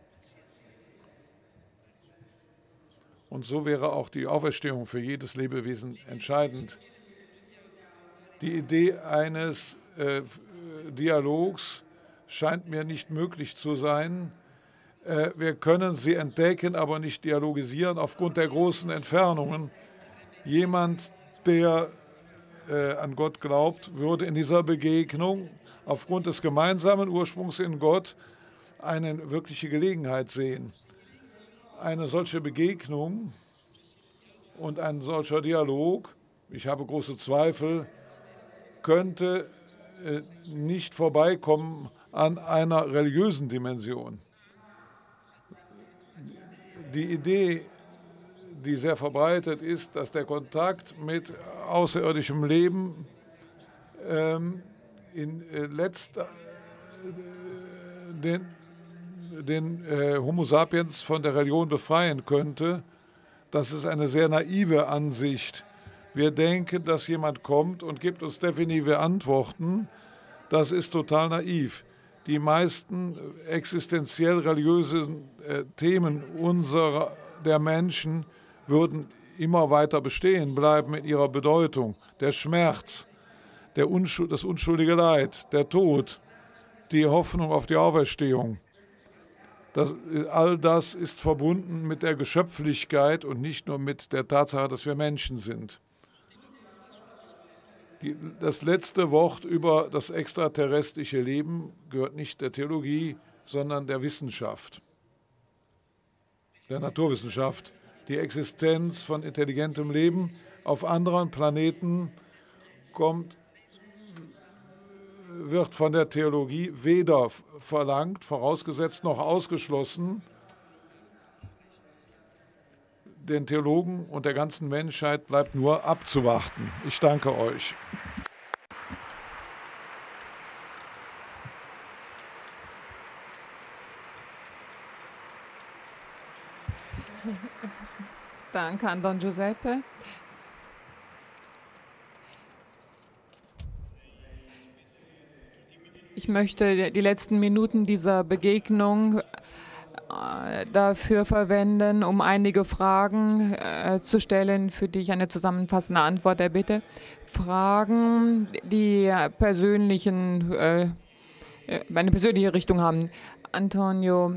Speaker 2: Und so wäre auch die Auferstehung für jedes Lebewesen entscheidend. Die Idee eines äh, Dialogs scheint mir nicht möglich zu sein. Äh, wir können sie entdecken, aber nicht dialogisieren aufgrund der großen Entfernungen. Jemand, der äh, an Gott glaubt, würde in dieser Begegnung aufgrund des gemeinsamen Ursprungs in Gott eine wirkliche Gelegenheit sehen. Eine solche Begegnung und ein solcher Dialog, ich habe große Zweifel, könnte äh, nicht vorbeikommen an einer religiösen Dimension. Die Idee, die sehr verbreitet ist, dass der Kontakt mit außerirdischem Leben ähm, in äh, letzter äh, den, den äh, Homo sapiens von der Religion befreien könnte, das ist eine sehr naive Ansicht. Wir denken, dass jemand kommt und gibt uns definitive Antworten. Das ist total naiv. Die meisten existenziell religiösen äh, Themen unserer, der Menschen würden immer weiter bestehen bleiben in ihrer Bedeutung. Der Schmerz, der Unschuld, das unschuldige Leid, der Tod, die Hoffnung auf die Auferstehung. Das, all das ist verbunden mit der Geschöpflichkeit und nicht nur mit der Tatsache, dass wir Menschen sind. Die, das letzte Wort über das extraterrestrische Leben gehört nicht der Theologie, sondern der Wissenschaft, der Naturwissenschaft. Die Existenz von intelligentem Leben auf anderen Planeten kommt, wird von der Theologie weder verlangt, vorausgesetzt noch ausgeschlossen. Den Theologen und der ganzen Menschheit bleibt nur abzuwarten. Ich danke euch.
Speaker 1: Danke an Don Giuseppe. Ich möchte die letzten Minuten dieser Begegnung äh, dafür verwenden, um einige Fragen äh, zu stellen, für die ich eine zusammenfassende Antwort erbitte. Fragen, die persönlichen, äh, eine persönliche Richtung haben. Antonio,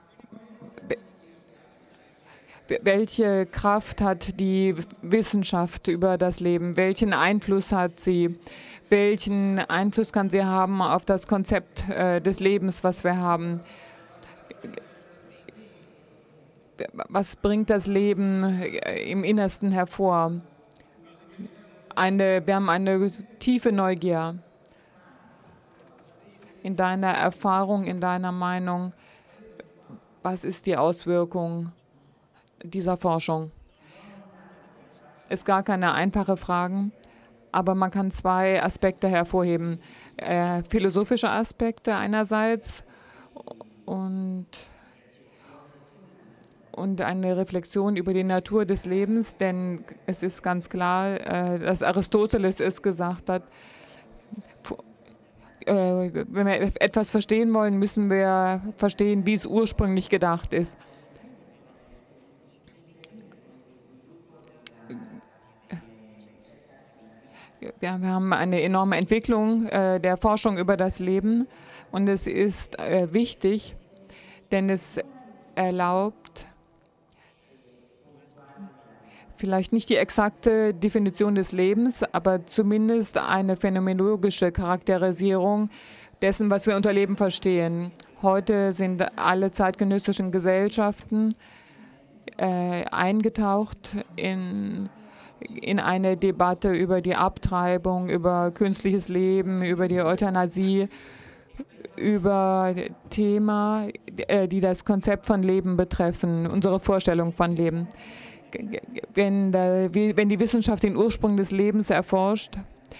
Speaker 1: welche Kraft hat die Wissenschaft über das Leben? Welchen Einfluss hat sie? Welchen Einfluss kann sie haben auf das Konzept äh, des Lebens, was wir haben? was bringt das Leben im Innersten hervor? Eine, wir haben eine tiefe Neugier. In deiner Erfahrung, in deiner Meinung, was ist die Auswirkung dieser Forschung? Ist gar keine einfache Frage, aber man kann zwei Aspekte hervorheben. Äh, philosophische Aspekte einerseits und, und eine Reflexion über die Natur des Lebens, denn es ist ganz klar, äh, dass Aristoteles es gesagt hat, äh, wenn wir etwas verstehen wollen, müssen wir verstehen, wie es ursprünglich gedacht ist. Ja, wir haben eine enorme Entwicklung äh, der Forschung über das Leben und es ist äh, wichtig, denn es erlaubt vielleicht nicht die exakte Definition des Lebens, aber zumindest eine phänomenologische Charakterisierung dessen, was wir unter Leben verstehen. Heute sind alle zeitgenössischen Gesellschaften äh, eingetaucht in in eine Debatte über die Abtreibung, über künstliches Leben, über die Euthanasie, über Themen, die das Konzept von Leben betreffen, unsere Vorstellung von Leben. Wenn, da, wenn die Wissenschaft den Ursprung des Lebens erforscht,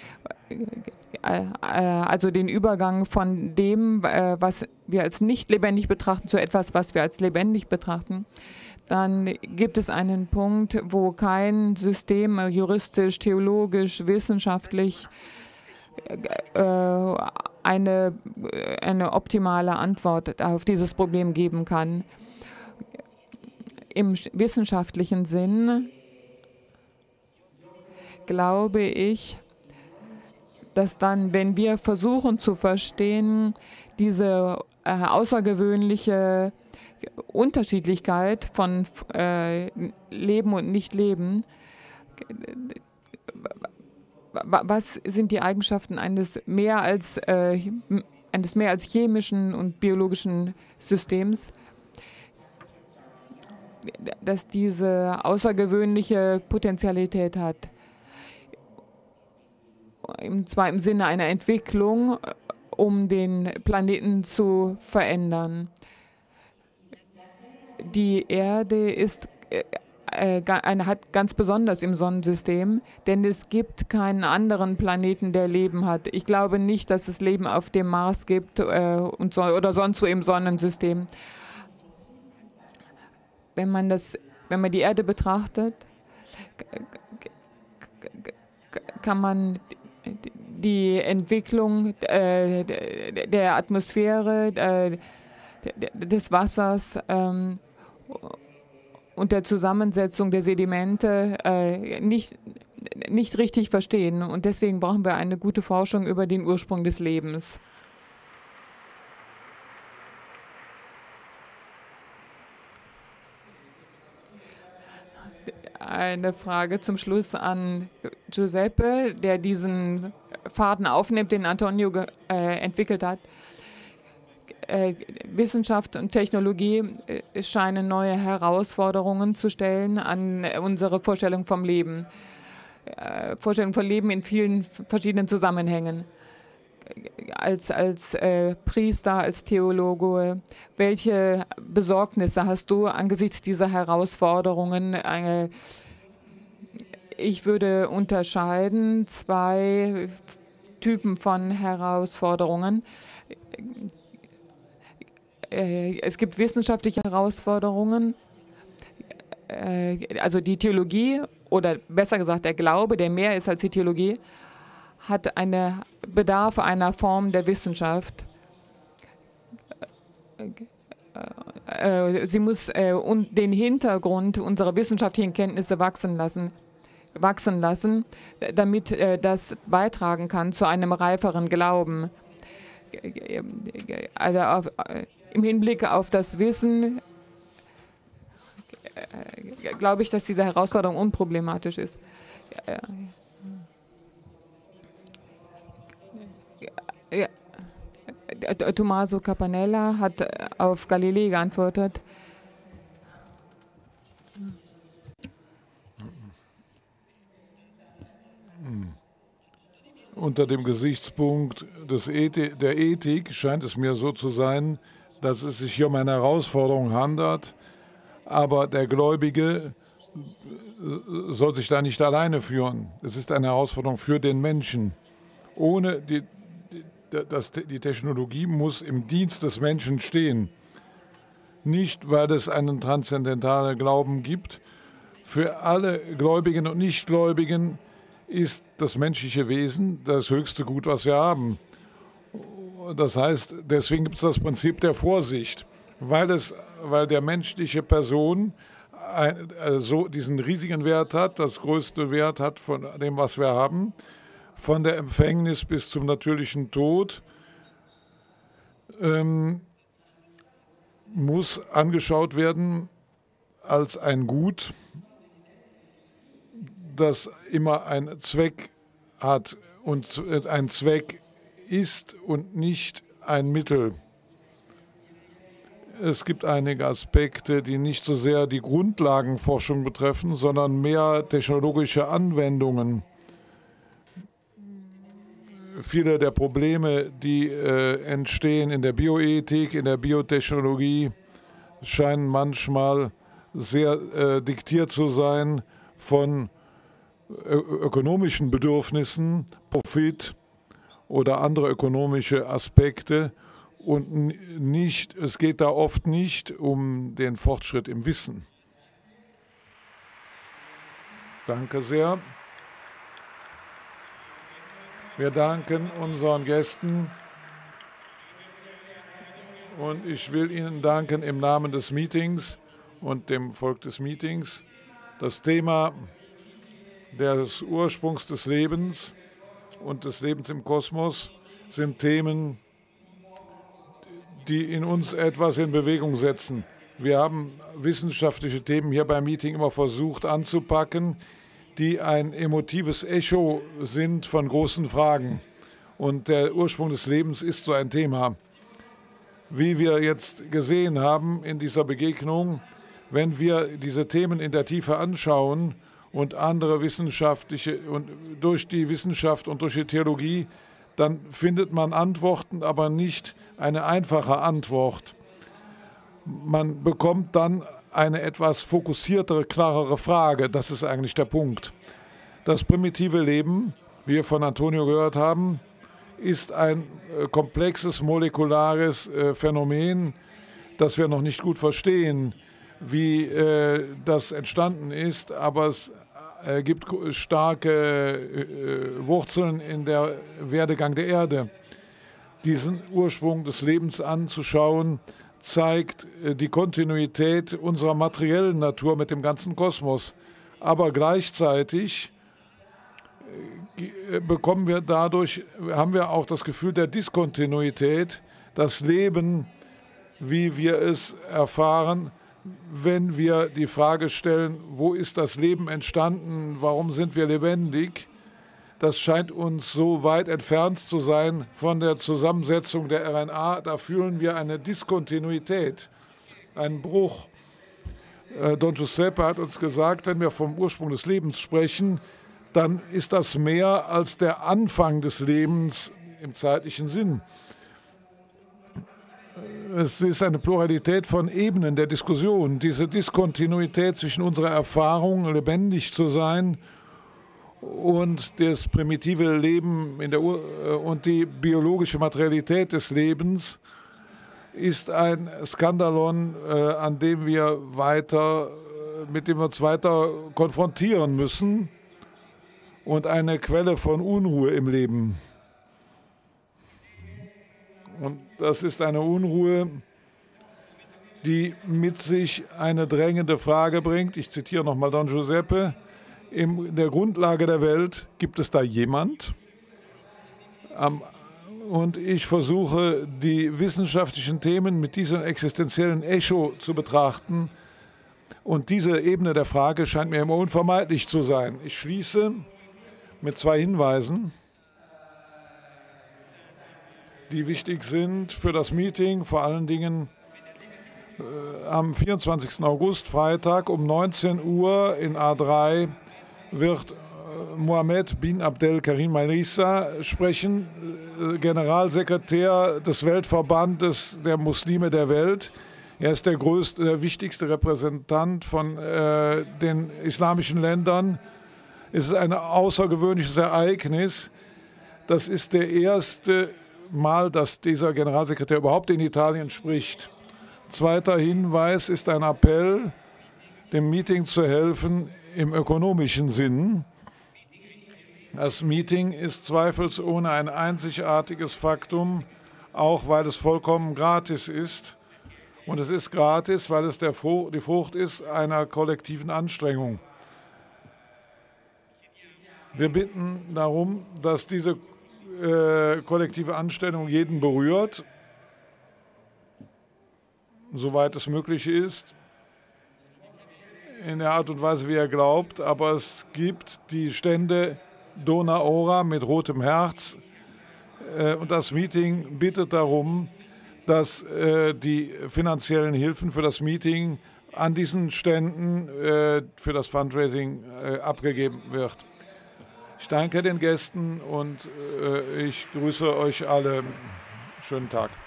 Speaker 1: also den Übergang von dem, was wir als nicht lebendig betrachten, zu etwas, was wir als lebendig betrachten, dann gibt es einen Punkt, wo kein System juristisch, theologisch, wissenschaftlich äh, eine, eine optimale Antwort auf dieses Problem geben kann. Im wissenschaftlichen Sinn glaube ich, dass dann, wenn wir versuchen zu verstehen, diese äh, außergewöhnliche Unterschiedlichkeit von äh, Leben und Nicht-Leben. Was sind die Eigenschaften eines mehr als, äh, eines mehr als chemischen und biologischen Systems, das diese außergewöhnliche Potentialität hat? Und zwar im Sinne einer Entwicklung, um den Planeten zu verändern. Die Erde ist äh, eine, hat ganz besonders im Sonnensystem, denn es gibt keinen anderen Planeten, der Leben hat. Ich glaube nicht, dass es Leben auf dem Mars gibt äh, und so, oder sonst wo im Sonnensystem. Wenn man, das, wenn man die Erde betrachtet, kann man die Entwicklung äh, der Atmosphäre, äh, des Wassers ähm, und der Zusammensetzung der Sedimente äh, nicht, nicht richtig verstehen. Und deswegen brauchen wir eine gute Forschung über den Ursprung des Lebens. Eine Frage zum Schluss an Giuseppe, der diesen Faden aufnimmt, den Antonio äh, entwickelt hat. Äh, Wissenschaft und Technologie äh, scheinen neue Herausforderungen zu stellen an unsere Vorstellung vom Leben. Äh, Vorstellung von Leben in vielen verschiedenen Zusammenhängen. Als, als äh, Priester, als Theologe, welche Besorgnisse hast du angesichts dieser Herausforderungen? Äh, ich würde unterscheiden zwei Typen von Herausforderungen. Äh, es gibt wissenschaftliche Herausforderungen, äh, also die Theologie oder besser gesagt der Glaube, der mehr ist als die Theologie, hat einen Bedarf einer Form der Wissenschaft. Sie muss den Hintergrund unserer wissenschaftlichen Kenntnisse wachsen lassen, wachsen lassen, damit das beitragen kann zu einem reiferen Glauben. Also auf, im Hinblick auf das Wissen glaube ich, dass diese Herausforderung unproblematisch ist. Ja. Tommaso Campanella hat auf Galilei geantwortet,
Speaker 2: Unter dem Gesichtspunkt des Ethik, der Ethik scheint es mir so zu sein, dass es sich hier um eine Herausforderung handelt, aber der Gläubige soll sich da nicht alleine führen. Es ist eine Herausforderung für den Menschen. Ohne die, die, das, die Technologie muss im Dienst des Menschen stehen. Nicht, weil es einen transzendentalen Glauben gibt. Für alle Gläubigen und Nichtgläubigen ist das menschliche Wesen das höchste Gut, was wir haben. Das heißt, deswegen gibt es das Prinzip der Vorsicht, weil, es, weil der menschliche Person ein, also diesen riesigen Wert hat, das größte Wert hat von dem, was wir haben, von der Empfängnis bis zum natürlichen Tod, ähm, muss angeschaut werden als ein Gut, das immer einen Zweck hat und ein Zweck ist und nicht ein Mittel. Es gibt einige Aspekte, die nicht so sehr die Grundlagenforschung betreffen, sondern mehr technologische Anwendungen. Viele der Probleme, die äh, entstehen in der Bioethik, in der Biotechnologie, scheinen manchmal sehr äh, diktiert zu sein von ö- ökonomischen Bedürfnissen, Profit oder andere ökonomische Aspekte. Und nicht, es geht da oft nicht um den Fortschritt im Wissen. Danke sehr. Wir danken unseren Gästen und ich will Ihnen danken im Namen des Meetings und dem Volk des Meetings. Das Thema des Ursprungs des Lebens und des Lebens im Kosmos sind Themen, die in uns etwas in Bewegung setzen. Wir haben wissenschaftliche Themen hier beim Meeting immer versucht anzupacken, die ein emotives Echo sind von großen Fragen. Und der Ursprung des Lebens ist so ein Thema. Wie wir jetzt gesehen haben in dieser Begegnung, wenn wir diese Themen in der Tiefe anschauen und andere wissenschaftliche und durch die Wissenschaft und durch die Theologie, dann findet man Antworten, aber nicht eine einfache Antwort. Man bekommt dann eine etwas fokussiertere, klarere Frage. Das ist eigentlich der Punkt. Das primitive Leben, wie wir von Antonio gehört haben, ist ein äh, komplexes molekulares äh, Phänomen, das wir noch nicht gut verstehen, wie äh, das entstanden ist, aber es äh, gibt starke äh, Wurzeln in der Werdegang der Erde. Diesen Ursprung des Lebens anzuschauen, zeigt die Kontinuität unserer materiellen Natur mit dem ganzen Kosmos. Aber gleichzeitig bekommen wir dadurch, haben wir auch das Gefühl der Diskontinuität, das Leben, wie wir es erfahren, wenn wir die Frage stellen, wo ist das Leben entstanden, warum sind wir lebendig? Das scheint uns so weit entfernt zu sein von der Zusammensetzung der R N A. Da fühlen wir eine Diskontinuität, einen Bruch. Äh, Don Giuseppe hat uns gesagt, wenn wir vom Ursprung des Lebens sprechen, dann ist das mehr als der Anfang des Lebens im zeitlichen Sinn. Es ist eine Pluralität von Ebenen der Diskussion. Diese Diskontinuität zwischen unserer Erfahrung, lebendig zu sein, und das primitive Leben in der Ur und die biologische Materialität des Lebens ist ein Skandalon, äh, an dem wir weiter, mit dem wir uns weiter konfrontieren müssen und eine Quelle von Unruhe im Leben. Und das ist eine Unruhe, die mit sich eine drängende Frage bringt. Ich zitiere nochmal Don Giuseppe. In der Grundlage der Welt gibt es da jemand? Und ich versuche, die wissenschaftlichen Themen mit diesem existenziellen Echo zu betrachten. Und diese Ebene der Frage scheint mir immer unvermeidlich zu sein. Ich schließe mit zwei Hinweisen, die wichtig sind für das Meeting, vor allen Dingen, Am vierundzwanzigsten August, Freitag um neunzehn Uhr in A drei wird Mohammed bin Abdel Karim Al-Issa sprechen, Generalsekretär des Weltverbandes der Muslime der Welt. Er ist der größte, der wichtigste Repräsentant von äh, den islamischen Ländern. Es ist ein außergewöhnliches Ereignis. Das ist der erste Mal, dass dieser Generalsekretär überhaupt in Italien spricht. Zweiter Hinweis ist ein Appell, dem Meeting zu helfen im ökonomischen Sinn. Das Meeting ist zweifelsohne ein einzigartiges Faktum, auch weil es vollkommen gratis ist. Und es ist gratis, weil es der Frucht, die Frucht ist einer kollektiven Anstrengung. Wir bitten darum, dass diese äh, kollektive Anstrengung jeden berührt, soweit es möglich ist, in der Art und Weise, wie er glaubt. Aber es gibt die Stände Dona Ora mit rotem Herz äh, und das Meeting bittet darum, dass äh, die finanziellen Hilfen für das Meeting an diesen Ständen äh, für das Fundraising äh, abgegeben wird. Ich danke den Gästen und äh, ich grüße euch alle. Schönen Tag.